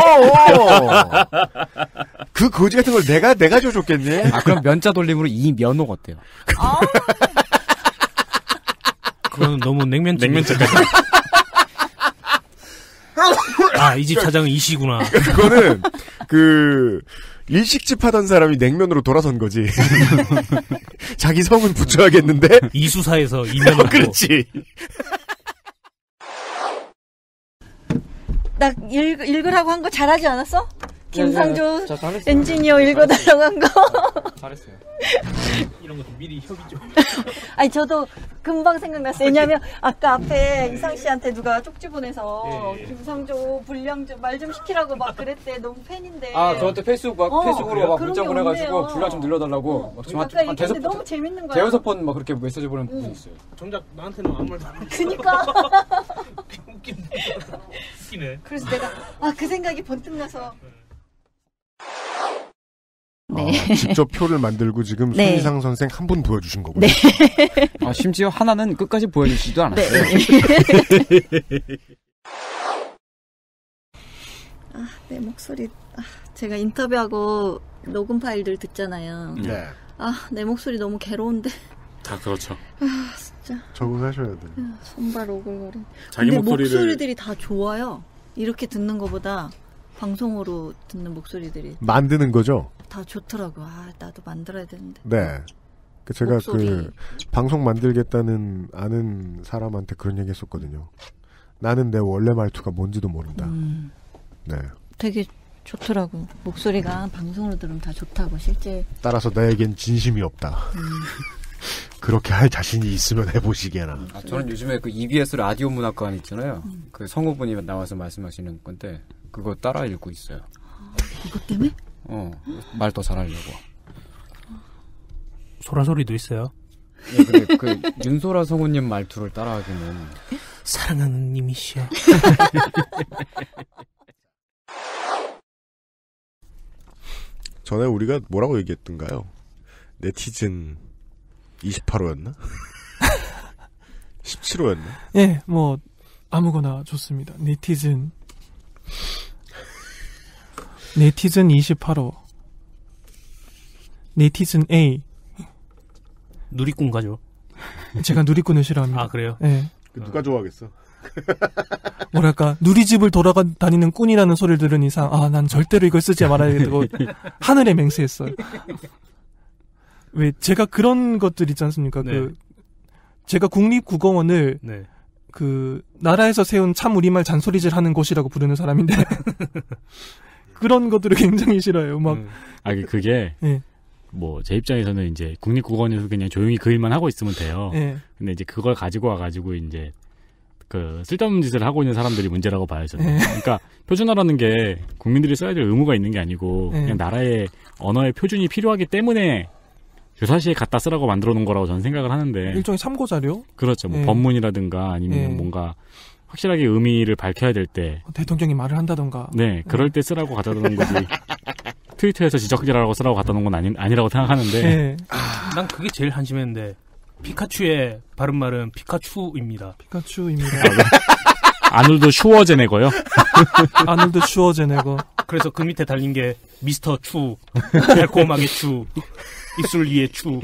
그 거지 같은 걸 내가 줘줬겠네. 그럼 면자 돌림으로 이면옥 어때요? 그거는 너무 냉면자까지. 이 집 사장은 이씨구나. 그거는 일식집 하던 사람이 냉면으로 돌아선 거지. 자기 성은 붙여야겠는데? 이수사에서 이면으로. 그렇지. 나 읽으라고 한 거 잘하지 않았어? 김상조 엔지니어 읽어달라고 한 거. 잘했어요. 이런 것도 미리 협의 좀. 아니 저도 금방 생각났어요. 왜냐하면 아까 앞에 이상 씨한테 누가 쪽지 보내서 김상조 불량 좀 말 좀 시키라고 막 그랬대. 너무 팬인데. 저한테 페이스북으로 막 문자 보내가지고 분량 좀 늘려달라고. 막 아까 얘기했는데 너무 재밌는 거야. 대여섯 번 막 그렇게 메시지 보낸 분이 있어요. 정작 나한테는 아무 말도 안 했어. 그니까. 웃기네. 그래서 내가 그 생각이 번뜩 나서. 네. 직접 표를 만들고 지금 손희상 선생 한 분 보여주신 거군요. 네. 심지어 하나는 끝까지 보여주지도 않았어요. 내 목소리. 제가 인터뷰하고 녹음 파일들 듣잖아요. 네. 내 목소리 너무 괴로운데. 다 그렇죠. 진짜. 적응하셔야 돼. 손발 오글거리. 자기 근데 목소리를 목소리들이 다 좋아요. 이렇게 듣는 것보다 방송으로 듣는 목소리들이 만드는 거죠? 다 좋더라고. 나도 만들어야 되는데. 네. 제가 목소리. 방송 만들겠다는 아는 사람한테 그런 얘기 했었거든요. 나는 내 원래 말투가 뭔지도 모른다. 네. 되게 좋더라고. 목소리가 방송으로 들으면 다 좋다고, 실제. 따라서 나에겐 진심이 없다. 그렇게 할 자신이 있으면 해보시게나. 저는 요즘에 그 EBS 라디오 문학관 있잖아요. 그 성우분이 나와서 말씀하시는 건데, 그거 따라 읽고 있어요. 이것 때문에? 말 더 잘하려고. 소라소리도 있어요. 예, 근데 그 윤소라 성우님 말투를 따라하기는 사랑하는 님이시여. 전에 우리가 뭐라고 얘기했던가요? 네티즌 28호였나? 17호였나? 예, 뭐 아무거나 좋습니다. 네티즌 28호. 네티즌 A. 누리꾼 가죠. 제가 누리꾼을 싫어합니다. 아, 그래요? 네. 누가 좋아하겠어? 뭐랄까, 누리집을 돌아다니는 꾼이라는 소리를 들은 이상, 난 절대로 이걸 쓰지 말아야겠다고 하늘에 맹세했어요. 왜, 제가 그런 것들 있지 않습니까? 네. 제가 국립국어원을, 네. 나라에서 세운 참 우리말 잔소리질 하는 곳이라고 부르는 사람인데, 그런 것들을 굉장히 싫어해요, 막. 그게, 네. 제 입장에서는 이제 국립국어원에서 그냥 조용히 그 일만 하고 있으면 돼요. 네. 근데 이제 그걸 가지고 와가지고 이제 쓸데없는 짓을 하고 있는 사람들이 문제라고 봐요, 저는. 네. 그러니까 표준어라는 게 국민들이 써야 될 의무가 있는 게 아니고 네. 그냥 나라의 언어의 표준이 필요하기 때문에 유사시에 갖다 쓰라고 만들어 놓은 거라고 저는 생각을 하는데. 일종의 참고자료? 그렇죠. 네. 법문이라든가 아니면 네. 뭔가 확실하게 의미를 밝혀야 될 때. 대통령이 말을 한다던가. 네, 그럴 때 쓰라고 갖다 놓은 거지. 트위터에서 지적질하라고 쓰라고 갖다 놓은 건 아니라고 생각하는데. 네. 난 그게 제일 한심했는데 피카츄의 바른말은 피카츄입니다. 피카츄입니다. 아놀드 슈워제네거요? 아놀드 슈워제네거. 그래서 그 밑에 달린 게 미스터 추, 달콤하게 추, 입술 위에 추.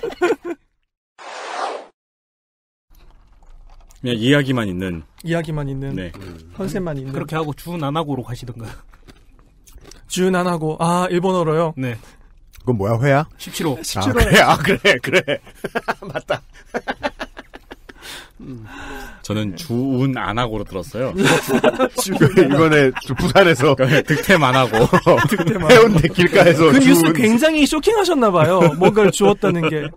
그냥 이야기만 있는. 네. 컨셉만 있는. 그렇게 하고 주난하고로 가시던가. 주난하고. 일본어로요? 네. 그건 뭐야, 회야? 17호. 17호. 그래. 맞다. 저는 주운 안 하고로 들었어요. 이번에 부산에서 득템 안 하고 해운대 길가에서 그 뉴스 굉장히 쇼킹하셨나봐요. 뭔가를 주웠다는 게.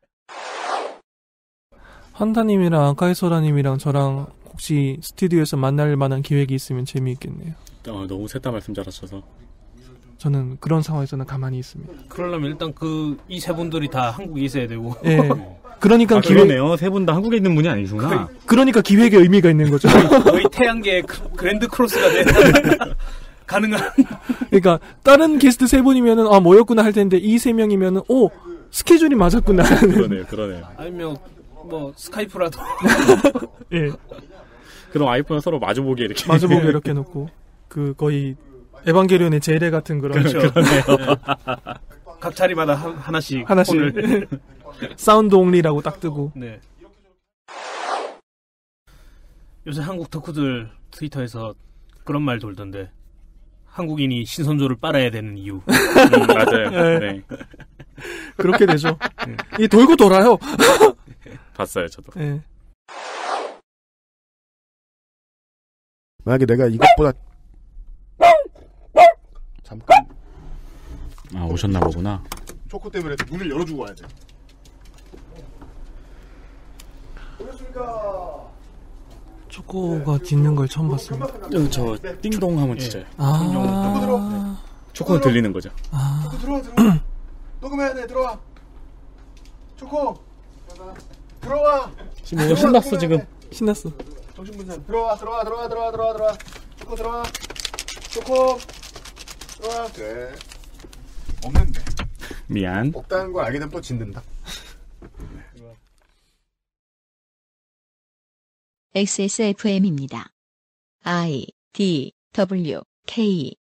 한타님이랑 아카이소라님이랑 저랑 혹시 스튜디오에서 만날 만한 기획이 있으면 재미있겠네요. 너무 셋다 말씀 잘하셔서. 저는 그런 상황에서는 가만히 있습니다. 그러려면 일단 이 세 분들이 다 한국에 있어야 되고. 예. 그러니까 그러네요. 세 분 다 한국에 있는 분이 아니구나. 그러니까 기획에 의미가 있는 거죠. 거의 태양계의 그랜드 크로스가 된 가능한. 그러니까 다른 게스트 세 분이면은 뭐였구나 할 텐데 이 세 명이면은 스케줄이 맞았구나. 그러네요. 아니면 스카이프라도. 예. 그럼 아이폰을 서로 마주보게 이렇게 이렇게 놓고 거의 에반게리온의 제레 같은 그런. 그렇죠. 그러네요. 각 자리마다 하나씩. 폰을. 사운드 옹리라고 딱 뜨고. 네. 요새 한국 덕후들 트위터에서 그런 말 돌던데. 한국인이 신선조를 빨아야 되는 이유. 맞아요. 네. 그렇게 되죠. 이 돌고 돌아요. 봤어요, 저도. 네. 만약에 내가 이것보다 잠깐 오셨나 보구나. 초코 때문에 문을 열어주고 와야 돼. 초코가 짖는 걸 처음 봤습니다. 저 띵동 하면 짖어요. 초코는 들리는 거죠. 초코 들어와. 녹음해야 돼. 들어와. 초코 들어와. 지금 신났어 지금. 신났어. 정신분산. 들어와. 초코 들어와. 초코 들어와. 그래. 없는데. 미안. 없다는 걸 알게 되면 또 짖는다. XSFM입니다. I, D, W, K